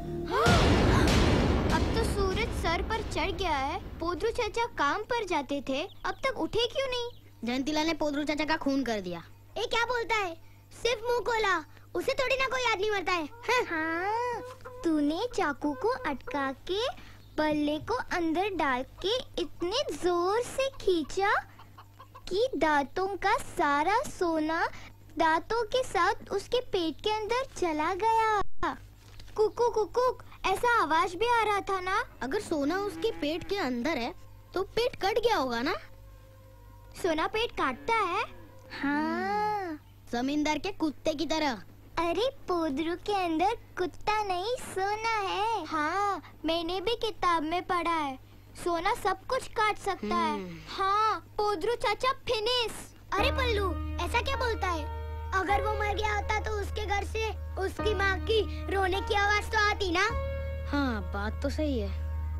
अब तो सूरज सर पर चढ़ गया है। पोदरू चाचा काम पर जाते थे, अब तक उठे क्यों नहीं? जयंतीलाल ने पोदरू चाचा का खून कर दिया। ए क्या बोलता है? सिर्फ मुंह खोला, उसे थोड़ी ना कोई आदमी मरता है। हाँ। हाँ, तूने चाकू को अटका के बल्ले को अंदर डाल के इतने जोर से खींचा कि दांतों का सारा सोना दांतों के साथ उसके पेट के अंदर चला गया। कुकू कुकू, ऐसा आवाज भी आ रहा था ना। अगर सोना उसके पेट के अंदर है तो पेट कट गया होगा ना। सोना पेट काटता है? हाँ, जमींदार के कुत्ते की तरह। अरे पोदरू के अंदर कुत्ता नहीं सोना है। हाँ, मैंने भी किताब में पढ़ा है, सोना सब कुछ काट सकता है। हाँ, पोदरू चाचा फिनिश। अरे पल्लू, ऐसा क्या बोलता है? अगर वो मर गया होता तो उसके घर से उसकी माँ की रोने की आवाज तो आती ना। हाँ, बात तो सही है।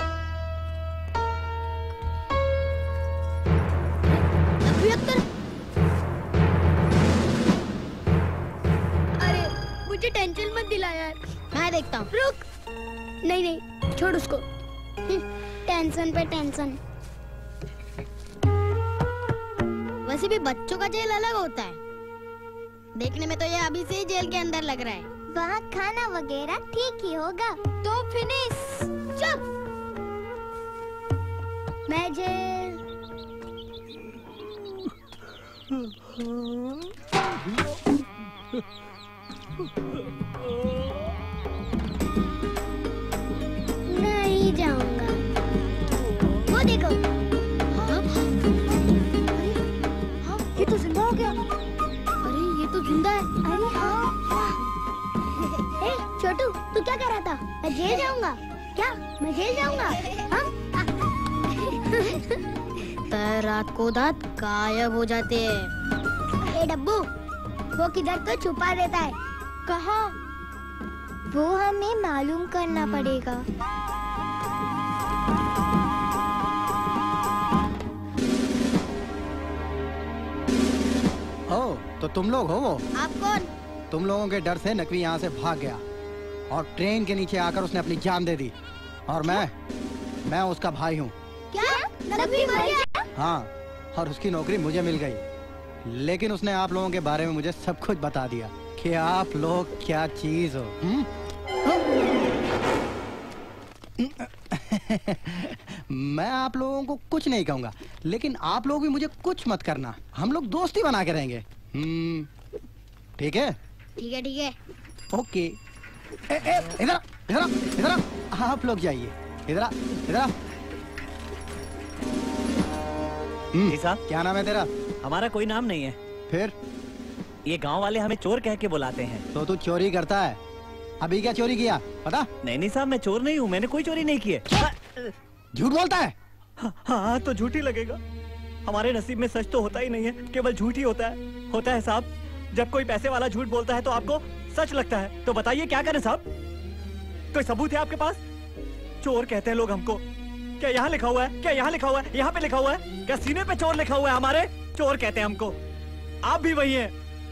अरे मुझे टेंशन मत दिला यार, मैं देखता हूँ। रुक, नहीं नहीं छोड़ उसको। टेंशन पे टेंशन। वैसे भी बच्चों का जेल अलग होता है। देखने में तो ये अभी से ही जेल के अंदर लग रहा है। वहाँ खाना वगैरह ठीक ही होगा। तो फिनिश। चुप। मैं जेल। नहीं जाऊंगा। वो देखो। हाँ? हाँ, ये तो जिंदा हो गया। अरे ये तो जिंदा है। अरे हाँ। ए, छोटू, तू क्या कर रहा था? मैं जेल जाऊंगा। क्या? मैं जेल जाऊंगा? हाँ? रात को दांत गायब हो जाते हैं। ए डब्बू, वो किधर तो छुपा देता है। कहाँ? वो हमें मालूम करना पड़ेगा। ओ, तो तुम लोग हो वो? आप कौन? तुम लोगों के डर से नकवी यहाँ से भाग गया और ट्रेन के नीचे आकर उसने अपनी जान दे दी। और मैं मैं उसका भाई हूँ। क्या? नकवी मर गया? हाँ, और उसकी नौकरी मुझे मिल गई। लेकिन उसने आप लोगों के बारे में मुझे सब कुछ बता दिया कि आप लोग क्या चीज हो। मैं आप लोगों को कुछ नहीं कहूँगा, लेकिन आप लोग भी मुझे कुछ मत करना। हम लोग दोस्ती बना के रहेंगे। हम्म, ठीक है? ठीक है, ठीक है। ओके। ए, ए, इधर इधर इधर आप लोग जाइए। इधर इधर। जी साहब। क्या नाम है तेरा? हमारा कोई नाम नहीं है। फिर? ये गांव वाले हमें चोर कह के बुलाते हैं। तो तू चोरी करता है? अभी क्या चोरी किया पता? नहीं नहीं साहब, मैं चोर नहीं हूँ, मैंने कोई चोरी नहीं की है। झूठ बोलता है? हाँ, हाँ तो झूठ ही लगेगा। हमारे नसीब में सच तो होता ही नहीं है, केवल झूठ ही होता है। होता है साहब, जब कोई पैसे वाला झूठ बोलता है तो आपको सच लगता है। तो बताइए क्या करें साहब? कोई सबूत है आपके पास? चोर कहते हैं लोग हमको। क्या यहाँ लिखा हुआ है? क्या यहाँ लिखा हुआ है? यहाँ पे लिखा हुआ है? क्या सीने पे चोर लिखा हुआ है हमारे? चोर कहते हैं हमको। आप भी वही हैं।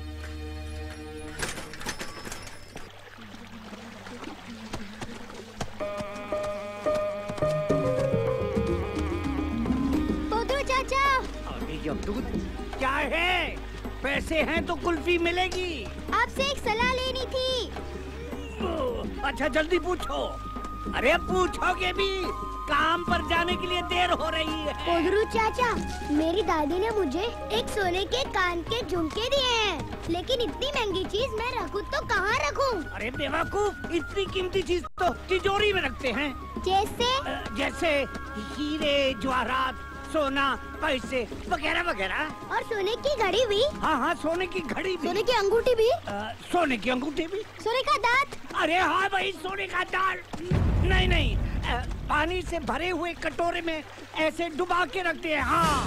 पोदरू चाचा। अरे दूध क्या है? पैसे हैं तो कुल्फी मिलेगी। आपसे एक सलाह लेनी थी। ओ, अच्छा जल्दी पूछो। अरे पूछोगे भी, काम पर जाने के लिए देर हो रही है। पोदरू चाचा, मेरी दादी ने मुझे एक सोने के कान के झुमके दिए हैं, लेकिन इतनी महंगी चीज मैं रखूं तो कहाँ रखूं? अरे बेवकूफ, इतनी कीमती चीज तो तिजोरी में रखते हैं। जैसे? जैसे हीरे, जवाहरात, सोना, पैसे वगैरह वगैरह। और सोने की घड़ी भी? हाँ हाँ, सोने की घड़ी भी। सोने की अंगूठी भी? आ, सोने की अंगूठी भी। सोने का दांत? अरे हाँ भाई, सोने का दांत। नहीं नहीं, आ, पानी से भरे हुए कटोरे में ऐसे डुबा के रखते हैं। हाँ।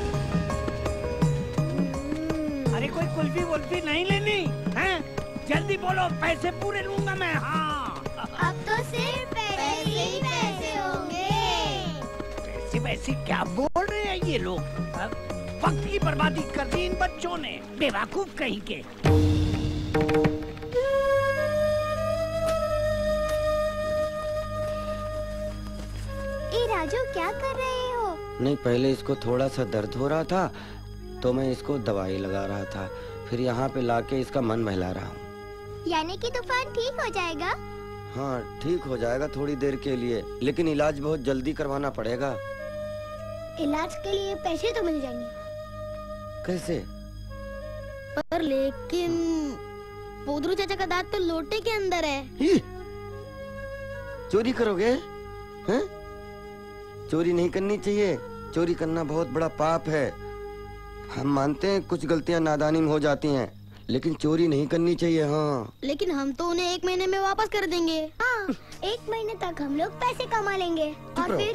अरे कोई कुल्फी वुल्फी नहीं लेनी है? जल्दी बोलो, पैसे पूरे लूंगा मैं। हाँ। अब तो सिर्फ पैसे ही पैसे होंगे। पैसे वैसे क्या बोल रहे हैं ये लोग? आ, वक्त की बर्बादी कर दी इन बच्चों ने, बेवकूफ कहीं के। ए राजू, क्या कर रहे हो? नहीं, पहले इसको थोड़ा सा दर्द हो रहा था तो मैं इसको दवाई लगा रहा था, फिर यहाँ पे लाके इसका मन बहला रहा हूँ। यानी कि तूफान ठीक हो जाएगा? हाँ, ठीक हो जाएगा थोड़ी देर के लिए, लेकिन इलाज बहुत जल्दी करवाना पड़ेगा। इलाज के लिए पैसे तो मिल जाएंगे। कैसे? पर लेकिन पोदरू चाचा का दांत तो लोटे के अंदर है। चोरी करोगे? हैं? चोरी नहीं करनी चाहिए। चोरी करना बहुत बड़ा पाप है। हम मानते हैं कुछ गलतियां नादानी में हो जाती हैं, लेकिन चोरी नहीं करनी चाहिए। हाँ, लेकिन हम तो उन्हें एक महीने में वापस कर देंगे। हाँ, एक महीने तक हम लोग पैसे कमा लेंगे और फिर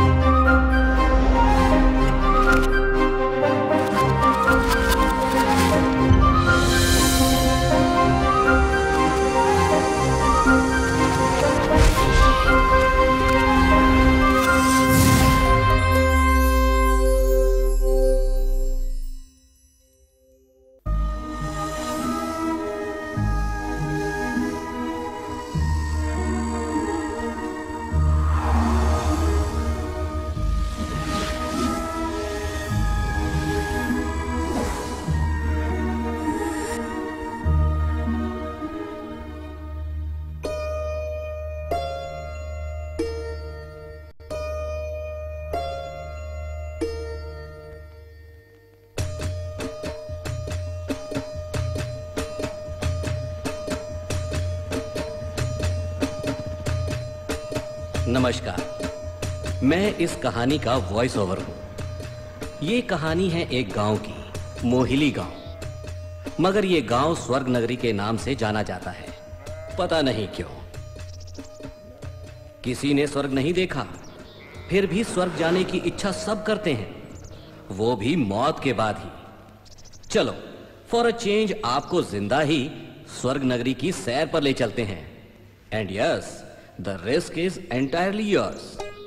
नमस्कार, मैं इस कहानी का वॉइस ओवर हूं। ये कहानी है एक गांव की, मोहिली गांव। मगर ये गांव स्वर्ग नगरी के नाम से जाना जाता है, पता नहीं क्यों। किसी ने स्वर्ग नहीं देखा, फिर भी स्वर्ग जाने की इच्छा सब करते हैं, वो भी मौत के बाद ही। चलो, फॉर अ चेंज आपको जिंदा ही स्वर्ग नगरी की सैर पर ले चलते हैं। And yes, the risk is entirely yours.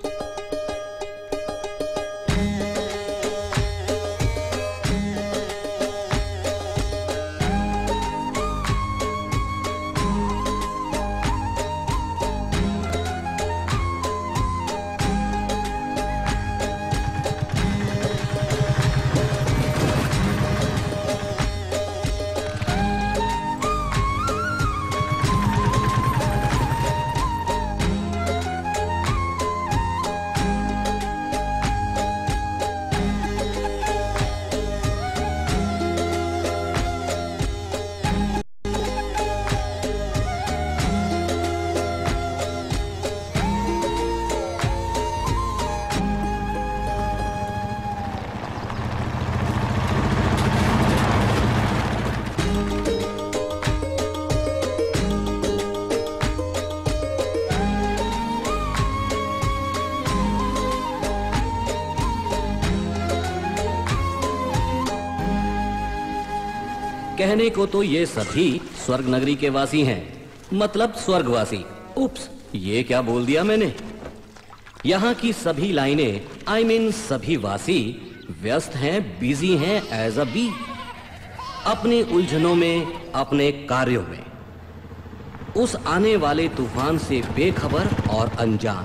कहने को तो ये सभी स्वर्ग नगरी के वासी हैं, मतलब स्वर्गवासी। उप्स, ये क्या बोल दिया मैंने। यहाँ की सभी लाइनें, आई मीन सभी वासी व्यस्त हैं, बिजी हैं एज अ बी, अपनी उलझनों में, अपने कार्यों में, उस आने वाले तूफान से बेखबर और अनजान।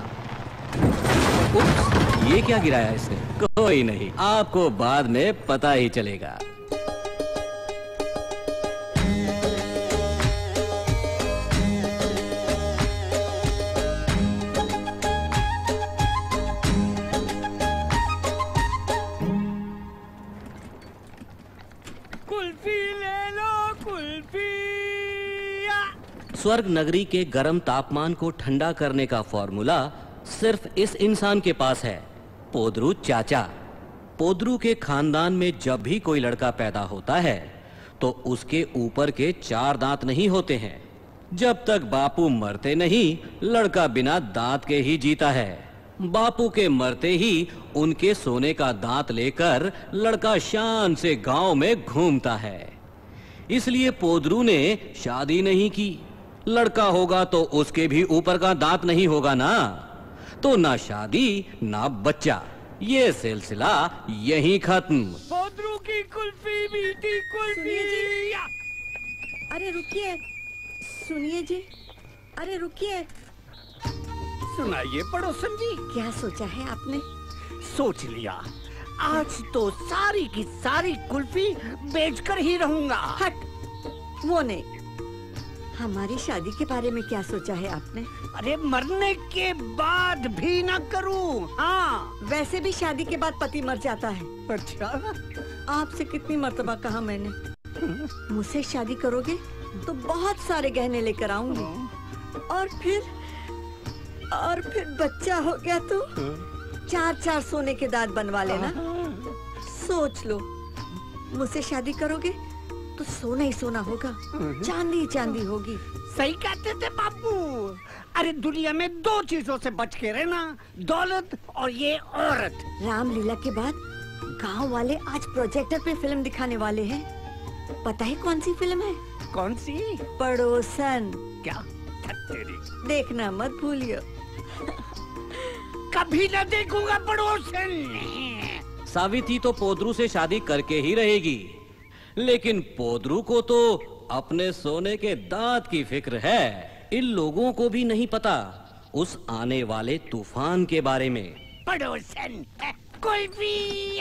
उप्स, ये क्या गिराया इसने? कोई नहीं, आपको बाद में पता ही चलेगा। स्वर्ग नगरी के गर्म तापमान को ठंडा करने का फॉर्मूला सिर्फ इस इंसान के पास है, पोदरू चाचा। पोदरू के खानदान में जब भी कोई लड़का पैदा होता है तो उसके ऊपर के चार दांत नहीं होते हैं। जब तक बापू मरते नहीं, लड़का बिना दांत के ही जीता है। बापू के मरते ही उनके सोने का दांत लेकर लड़का शान से गांव में घूमता है। इसलिए पोदरू ने शादी नहीं की। लड़का होगा तो उसके भी ऊपर का दांत नहीं होगा ना, तो ना शादी ना बच्चा। ये सिलसिला यहीं खत्म। पोदरू की कुल्फी, मीठी कुल्फी। अरे रुकिए, सुनिए जी, अरे रुकिए। सुनाइए पड़ोसन जी। क्या सोचा है आपने? सोच लिया, आज तो सारी की सारी कुल्फी बेचकर ही रहूंगा। हट, वो नहीं। हमारी शादी के बारे में क्या सोचा है आपने? अरे मरने के बाद भी ना करूं। हाँ, वैसे भी शादी के बाद पति मर जाता है। अच्छा, आपसे कितनी मर्तबा कहा मैंने, मुझसे शादी करोगे तो बहुत सारे गहने लेकर आऊंगी और फिर और फिर बच्चा हो गया तो चार चार सोने के दांत बनवा लेना। सोच लो, मुझसे शादी करोगे तो सोना ही सोना होगा, चांदी ही चांदी होगी। सही कहते थे बापू। अरे दुनिया में दो चीजों से बच के रहना, दौलत और ये औरत। रामलीला के बाद गांव वाले आज प्रोजेक्टर पे फिल्म दिखाने वाले हैं। पता है कौन सी फिल्म है? कौन सी? पड़ोसन। क्या? देखना मत भूलियो। कभी न देखूंगा पड़ोसन। सावित्री तो पोद्रू से शादी करके ही रहेगी, लेकिन पोद्रू को तो अपने सोने के दांत की फिक्र है। इन लोगों को भी नहीं पता उस आने वाले तूफान के बारे में। पड़ोसन कुल्फी।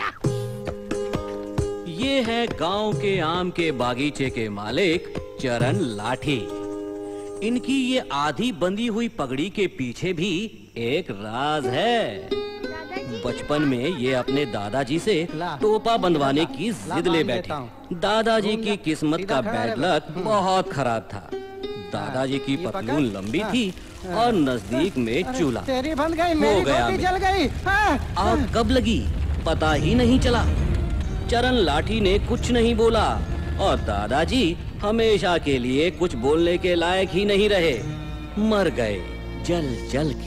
ये है गांव के आम के बागीचे के मालिक चरण लाठी। इनकी ये आधी बंधी हुई पगड़ी के पीछे भी एक राज है। बचपन में ये अपने दादाजी से टोपा बंधवाने की जिद ले बैठे। दादाजी की किस्मत का बैड लक बहुत खराब था। दादाजी की पतलून लंबी थी और नजदीक में चूल्हा हो गया। जल गई। आग कब लगी पता ही नहीं चला। चरण लाठी ने कुछ नहीं बोला और दादाजी हमेशा के लिए कुछ बोलने के लायक ही नहीं रहे, मर गए जल जल के।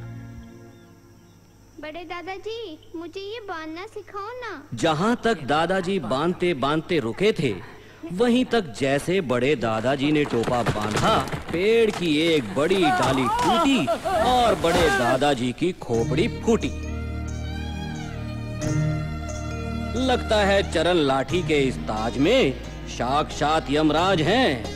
बड़े दादाजी, मुझे ये बांधना सिखाओ ना। जहाँ तक दादाजी बांधते बांधते रुके थे, वहीं तक जैसे बड़े दादाजी ने टोपा बांधा, पेड़ की एक बड़ी डाली टूटी और बड़े दादाजी की खोपड़ी फूटी। लगता है चरण लाठी के इस ताज में साक्षात यमराज हैं।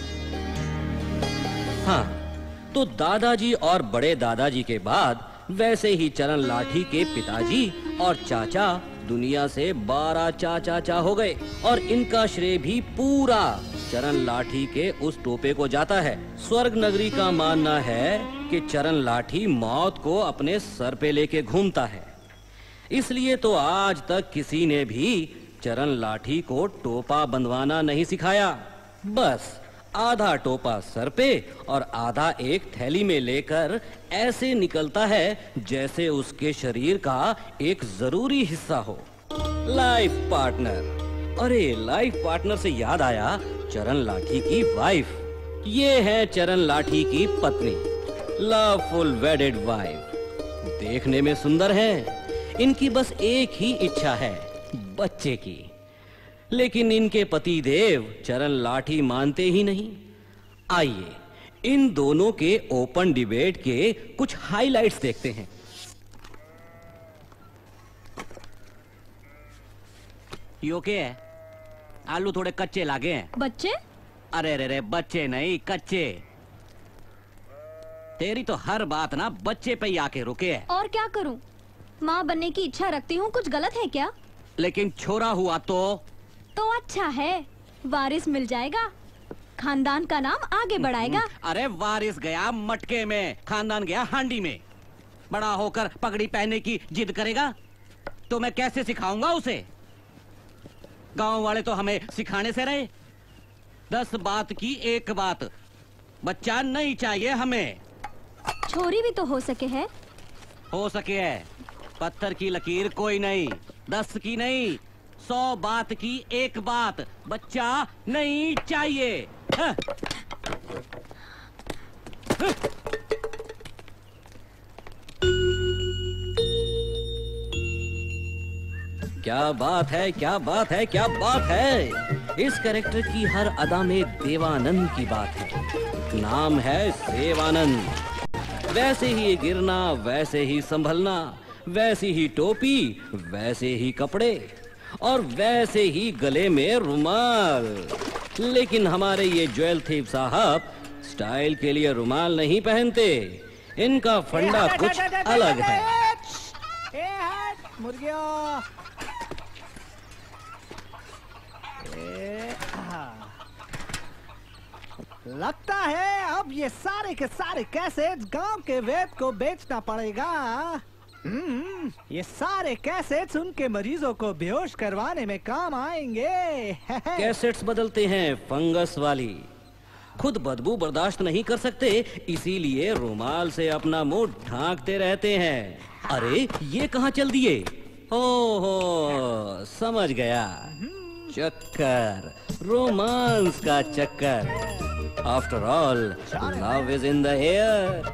हाँ, तो दादाजी और बड़े दादाजी के बाद वैसे ही चरण लाठी के पिताजी और चाचा दुनिया से बारह चाचा चाचा हो गए और इनका श्रेय भी पूरा चरण लाठी के उस टोपे को जाता है। स्वर्ग नगरी का मानना है कि चरण लाठी मौत को अपने सर पे लेके घूमता है। इसलिए तो आज तक किसी ने भी चरण लाठी को टोपा बंधवाना नहीं सिखाया। बस आधा टोपा सर पे और आधा एक थैली में लेकर ऐसे निकलता है जैसे उसके शरीर का एक जरूरी हिस्सा हो। Life partner. अरे लाइफ पार्टनर से याद आया, चरण लाठी की वाइफ। ये है चरण लाठी की पत्नी, लवफुल वेडेड वाइफ। देखने में सुंदर है। इनकी बस एक ही इच्छा है, बच्चे की। लेकिन इनके पति देव चरण लाठी मानते ही नहीं। आइए इन दोनों के ओपन डिबेट के कुछ हाइलाइट्स देखते हैं। यो क्या है? आलू थोड़े कच्चे लागे हैं। बच्चे? अरे रे रे, बच्चे नहीं कच्चे। तेरी तो हर बात ना बच्चे पे ही आके रुके है। और क्या करूं? माँ बनने की इच्छा रखती हूँ, कुछ गलत है क्या? लेकिन छोरा हुआ तो तो अच्छा है, वारिस मिल जाएगा, खानदान का नाम आगे बढ़ाएगा। अरे वारिस गया मटके में, खानदान गया हांडी में। बड़ा होकर पगड़ी पहनने की जिद करेगा तो मैं कैसे सिखाऊंगा उसे? गांव वाले तो हमें सिखाने से रहे। दस बात की एक बात, बच्चा नहीं चाहिए हमें। छोरी भी तो हो सके है। हो सके है, पत्थर की लकीर कोई नहीं, दस की नहीं, सौ बात की एक बात, बच्चा नहीं चाहिए। हाँ। हाँ। क्या बात है, क्या बात है, क्या बात है। इस कैरेक्टर की हर अदा में देवानंद की बात है। नाम है सेवानंद। वैसे ही गिरना, वैसे ही संभलना, वैसी ही टोपी, वैसे ही कपड़े और वैसे ही गले में रुमाल। लेकिन हमारे ये ज्वेल थीफ साहब स्टाइल के लिए रुमाल नहीं पहनते। इनका फंडा कुछ अलग है। मुर्गियों, लगता है अब ये सारे के सारे कैसेट गांव के वेद को बेचना पड़ेगा। हम्म, ये सारे कैसेट्स उनके मरीजों को बेहोश करवाने में काम आएंगे। कैसेट्स बदलते हैं फंगस वाली, खुद बदबू बर्दाश्त नहीं कर सकते, इसीलिए रुमाल से अपना मुंह ढांकते रहते हैं। अरे ये कहाँ चल दिए? ओहो समझ गया, चक्कर, रोमांस का चक्कर। After all love is in the air.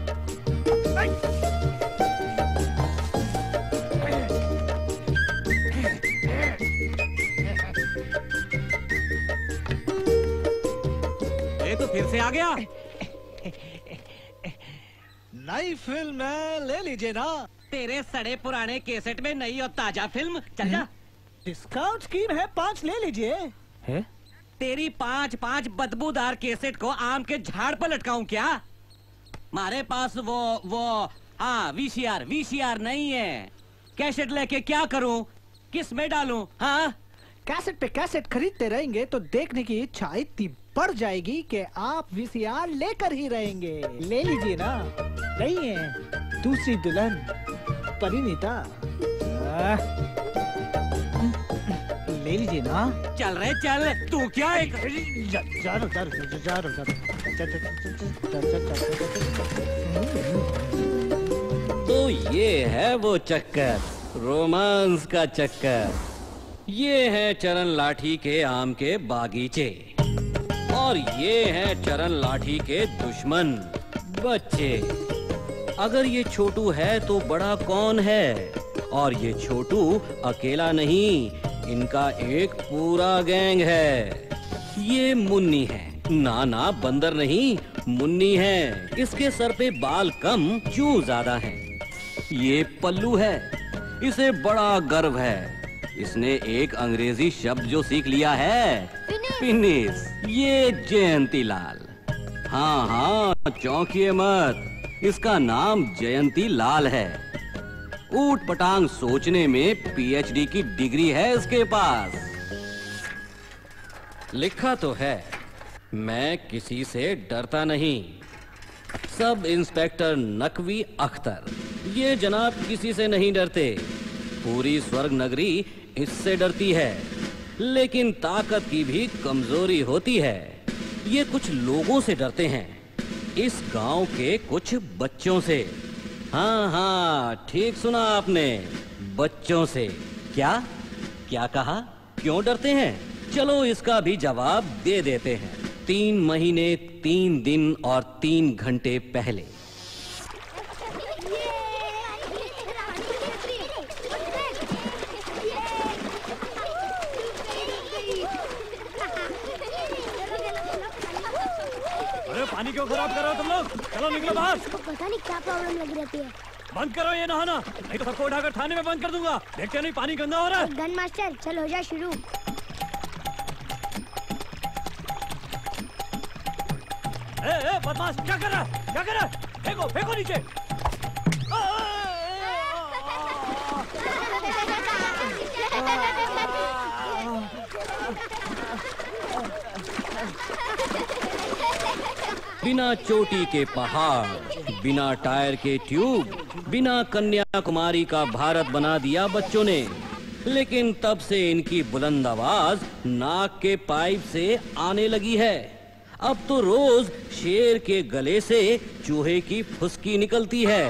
तो फिर से आ गया। नई फिल्म है, ले लीजिए ना। तेरे सड़े पुराने कैसेट में नई और ताजा फिल्म, चल जा। डिस्काउंट स्कीम है, पांच ले लीजिए। है? तेरी पांच पांच बदबूदार कैसेट को आम के झाड़ पर लटकाऊं क्या? हमारे पास वो वो हाँ वीसीआर वीसीआर नहीं है। कैसेट लेके क्या करूं, किस में डालूं? हाँ कैसेट पे कैसेट खरीदते रहेंगे तो देखने की इच्छा इतनी बढ़ जाएगी कि आप वीसीआर लेकर ही रहेंगे। ले लीजिए ना। नहीं है दूसरी दुल्हन परिणीता, ले लीजिए ना। चल रहे चल, तू क्या एक जा जा जा तो ये है वो चक्कर, रोमांस का चक्कर। ये है चरण लाठी के आम के बागीचे, और ये है चरण लाठी के दुश्मन बच्चे। अगर ये छोटू है तो बड़ा कौन है? और ये छोटू अकेला नहीं, इनका एक पूरा गैंग है। ये मुन्नी है, ना ना बंदर नहीं, मुन्नी है। इसके सर पे बाल कम, जू ज्यादा है। ये पल्लू है, इसे बड़ा गर्व है। इसने एक अंग्रेजी शब्द जो सीख लिया है, फिनिश। ये जयंती लाल, हाँ हाँ चौंकिए मत, इसका नाम जयंती लाल है। ऊट पटांग सोचने में पीएचडी की डिग्री है इसके पास। लिखा तो है, मैं किसी से डरता नहीं। सब इंस्पेक्टर नकवी अख्तर, ये जनाब किसी से नहीं डरते। पूरी स्वर्ग नगरी इससे डरती है। लेकिन ताकत की भी कमजोरी होती है। ये कुछ लोगों से डरते हैं, इस गांव के कुछ बच्चों से। हाँ हाँ ठीक सुना आपने, बच्चों से। क्या क्या कहा? क्यों डरते हैं? चलो इसका भी जवाब दे देते हैं। तीन महीने तीन दिन और तीन घंटे पहले पानी क्यों खराब कर रहे हो तुम लोग? चलो निकलो बाहर। पता नहीं क्या प्रॉब्लम लगी रहती है। बंद करो ये नहाना, नहीं तो सबको उठाकर थाने में बंद कर दूंगा। देखते नहीं पानी गंदा हो रहा है। गन मास्टर चल हो जा शुरू। ए, ए, बदमाश क्या कर रहा है? क्या कर रहा है? फेंको फेंको नीचे। बिना चोटी के पहाड़, बिना टायर के ट्यूब, बिना कन्याकुमारी का भारत बना दिया बच्चों ने। लेकिन तब से इनकी बुलंद आवाज नाक के पाइप से आने लगी है। अब तो रोज शेर के गले से चूहे की फुसकी निकलती है।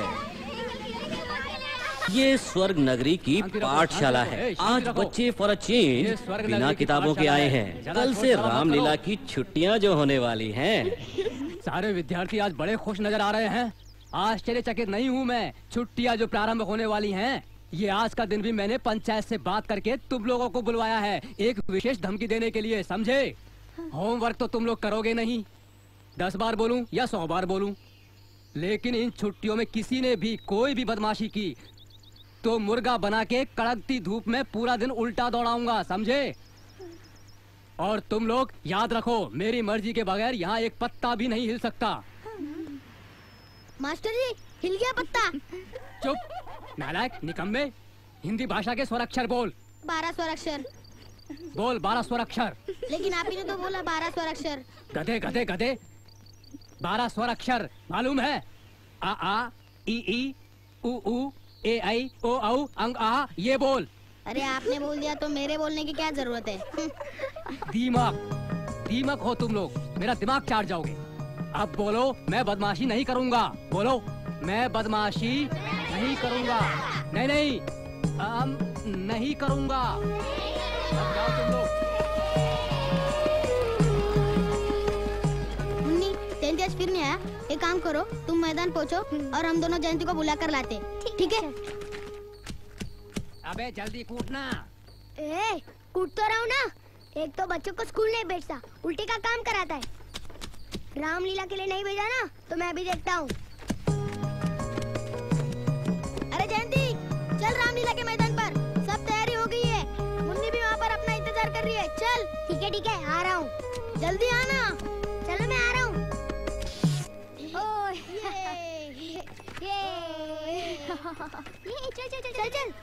ये स्वर्ग नगरी की पाठशाला है। आज बच्चे फॉर अ चेंज बिना किताबों के आए हैं। कल से रामलीला की छुट्टियां जो होने वाली हैं। सारे विद्यार्थी आज बड़े खुश नजर आ रहे हैं। आश्चर्यचकित नहीं हूँ मैं। छुट्टियाँ जो प्रारंभ होने वाली हैं, ये आज का दिन भी मैंने पंचायत से बात करके तुम लोगों को बुलवाया है, एक विशेष धमकी देने के लिए, समझे? होमवर्क तो तुम लोग करोगे नहीं, दस बार बोलूं या सौ बार बोलूं, लेकिन इन छुट्टियों में किसी ने भी कोई भी बदमाशी की तो मुर्गा बना के कड़कती धूप में पूरा दिन उल्टा दौड़ाऊंगा, समझे? और तुम लोग याद रखो, मेरी मर्जी के बगैर यहाँ एक पत्ता भी नहीं हिल सकता। मास्टर जी हिल गया पत्ता। चुप नालायक निकम्मे, हिंदी भाषा के स्वराक्षर बोल। बारह स्वराक्षर बोल, बारह स्वराक्षर। लेकिन आप ही ने तो बोला बारह स्वराक्षर। गधे गधे गधे, बारह स्वराक्षर मालूम है? आ आ ई ई उ उ ए आई ओ औ अंग आ, ये बोल। अरे आपने बोल दिया तो मेरे बोलने की क्या जरूरत है? दिमाग दीमक हो तुम लोग, मेरा दिमाग चाट जाओगे। अब बोलो, मैं बदमाशी नहीं करूंगा। बोलो, मैं बदमाशी नहीं करूंगा। नहीं नहीं आम, नहीं करूंगा। अब जाओ तुम लोग। मुन्नी, जयंती आज फिर नहीं आया। एक काम करो, तुम मैदान पहुंचो और हम दोनों जयंती को बुला कर लाते। ठीक है? अबे जल्दी कूटना। ए, कूट तो रहा हूँ ना। एक तो बच्चों को स्कूल नहीं भेजता, उल्टे का काम कराता है। रामलीला के लिए नहीं भेजा ना, तो मैं अभी देखता हूँ। अरे जयंती, चल रामलीला के मैदान पर। सब तैयारी हो गई है। मुन्नी भी वहाँ पर अपना इंतजार कर रही है। चल। ठीक है ठीक है, आ रहा हूँ। जल्दी आना। चलो मैं आ रहा हूँ। ये, ये, चल चल चल चल चल।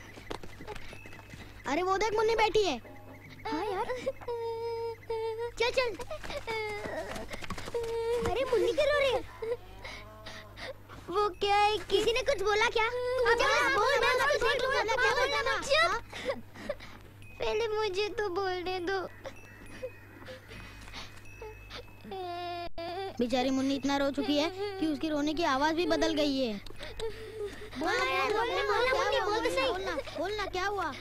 अरे वो देख, मुन्नी बैठी है। हाँ यार, चल चल। अरे मुन्नी क्यों रो रही है? वो क्या है, किसी ने कुछ बोला क्या? बोल, मैं कुछ देख लूंगा। क्या बोला ना? चुप। पहले मुझे तो बोलने दो। बेचारी मुन्नी इतना रो चुकी है कि उसकी रोने की आवाज भी बदल गई है। बोलना यार, बोलना, बोलना, बोलना, बोल तो सही। बोलना, बोलना, क्या हुआ?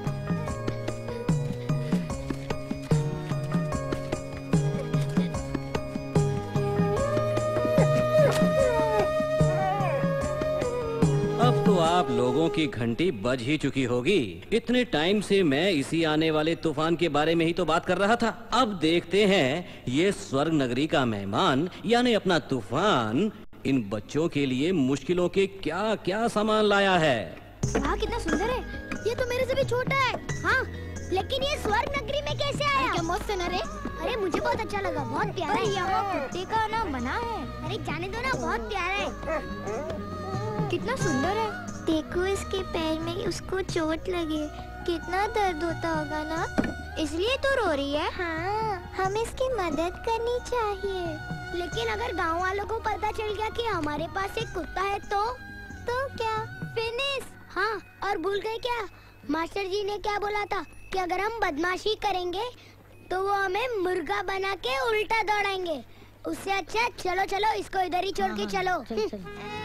अब तो आप लोगों की घंटी बज ही चुकी होगी। इतने टाइम से मैं इसी आने वाले तूफान के बारे में ही तो बात कर रहा था। अब देखते हैं ये स्वर्ग नगरी का मेहमान यानी अपना तूफान इन बच्चों के लिए मुश्किलों के क्या क्या सामान लाया है। वाह, कितना सुंदर है। ये तो मेरे से भी छोटा है। हाँ, लेकिन ये स्वर्ग नगरी में कैसे आया? क्या मस्त है ना रे? अरे मुझे बहुत अच्छा लगा, बहुत प्यारा है। यहाँ कुत्ते का नाम बना है। अरे जाने दो ना, बहुत प्यारा है। कितना सुंदर है। देखो इसके पैर में उसको चोट लगे, कितना दर्द होता होगा ना, इसलिए तो रो रही है। हाँ, हमें इसकी मदद करनी चाहिए। लेकिन अगर गांव वालों को पता चल गया कि हमारे पास एक कुत्ता है तो तो क्या? फिनिश। हाँ, और भूल गए क्या, मास्टर जी ने क्या बोला था कि अगर हम बदमाशी करेंगे तो वो हमें मुर्गा बना के उल्टा दौड़ाएंगे। उससे अच्छा चलो चलो इसको इधर ही छोड़ के चलो। चल, चल।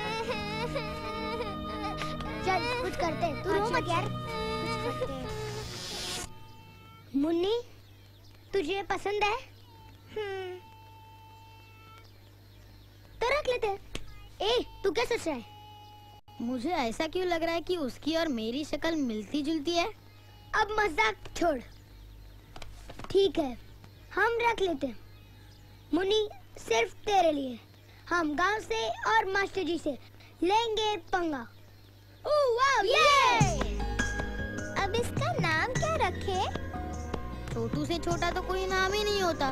चल कुछ करते हैं। तू रो मत यार, कुछ करते हैं। मुन्नी, तुझे पसंद है? हम्म, तो रख लेते हैं। ए, तू क्या सोच रहा है? मुझे ऐसा क्यों लग रहा है कि उसकी और मेरी शक्ल मिलती जुलती है। अब मजाक छोड़। ठीक है, हम रख लेते हैं। मुन्नी, सिर्फ तेरे लिए। हम गांव से और मास्टर जी से लेंगे पंगा। ओह वाव, ये! अब इसका नाम क्या रखे? छोटू से छोटा तो कोई नाम ही नहीं होता।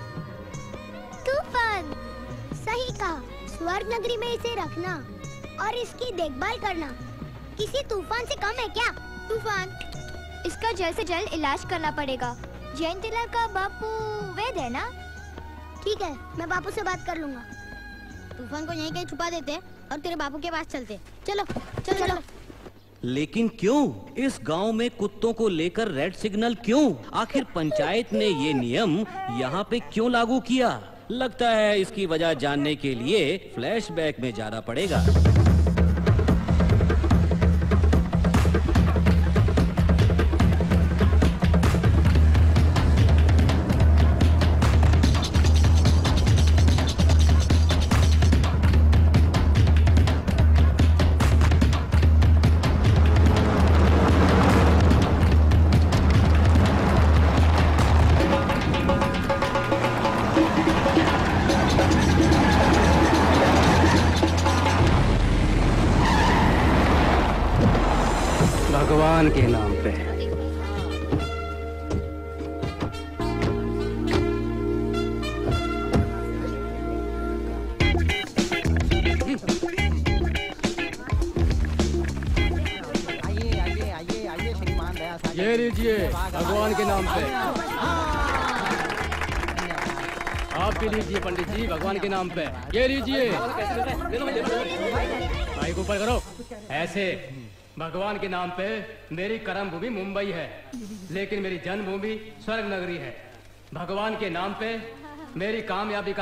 तूफान। सही कहा। स्वर्ग नगरी में इसे रखना और इसकी देखभाल करना किसी तूफान से कम है क्या? तूफान, इसका जल्द से जल्द इलाज करना पड़ेगा। जयंतीलाल का बापू वैद है ना? ठीक है, मैं बापू से बात कर लूंगा। तूफान को यहीं कहीं छुपा देते और तेरे बापू के पास चलते। चलो चलो चलो, चलो। लेकिन क्यों इस गांव में कुत्तों को लेकर रेड सिग्नल क्यों? आखिर पंचायत ने ये नियम यहाँ पे क्यों लागू किया? लगता है इसकी वजह जानने के लिए फ्लैशबैक में जाना पड़ेगा। भगवान के नाम पे। आइए आइए आइए आइए श्रीमान दया सागर। ये लीजिए भगवान के नाम पे। आप भी लीजिए पंडित जी भगवान के नाम पे। ये लीजिए। भाई को ऊपर करो ऐसे। भगवान के नाम पे मेरी कर्म भूमि मुंबई है, लेकिन मेरी जन्मभूमि स्वर्ग नगरी है। भगवान के नाम पे मेरी कामयाबी का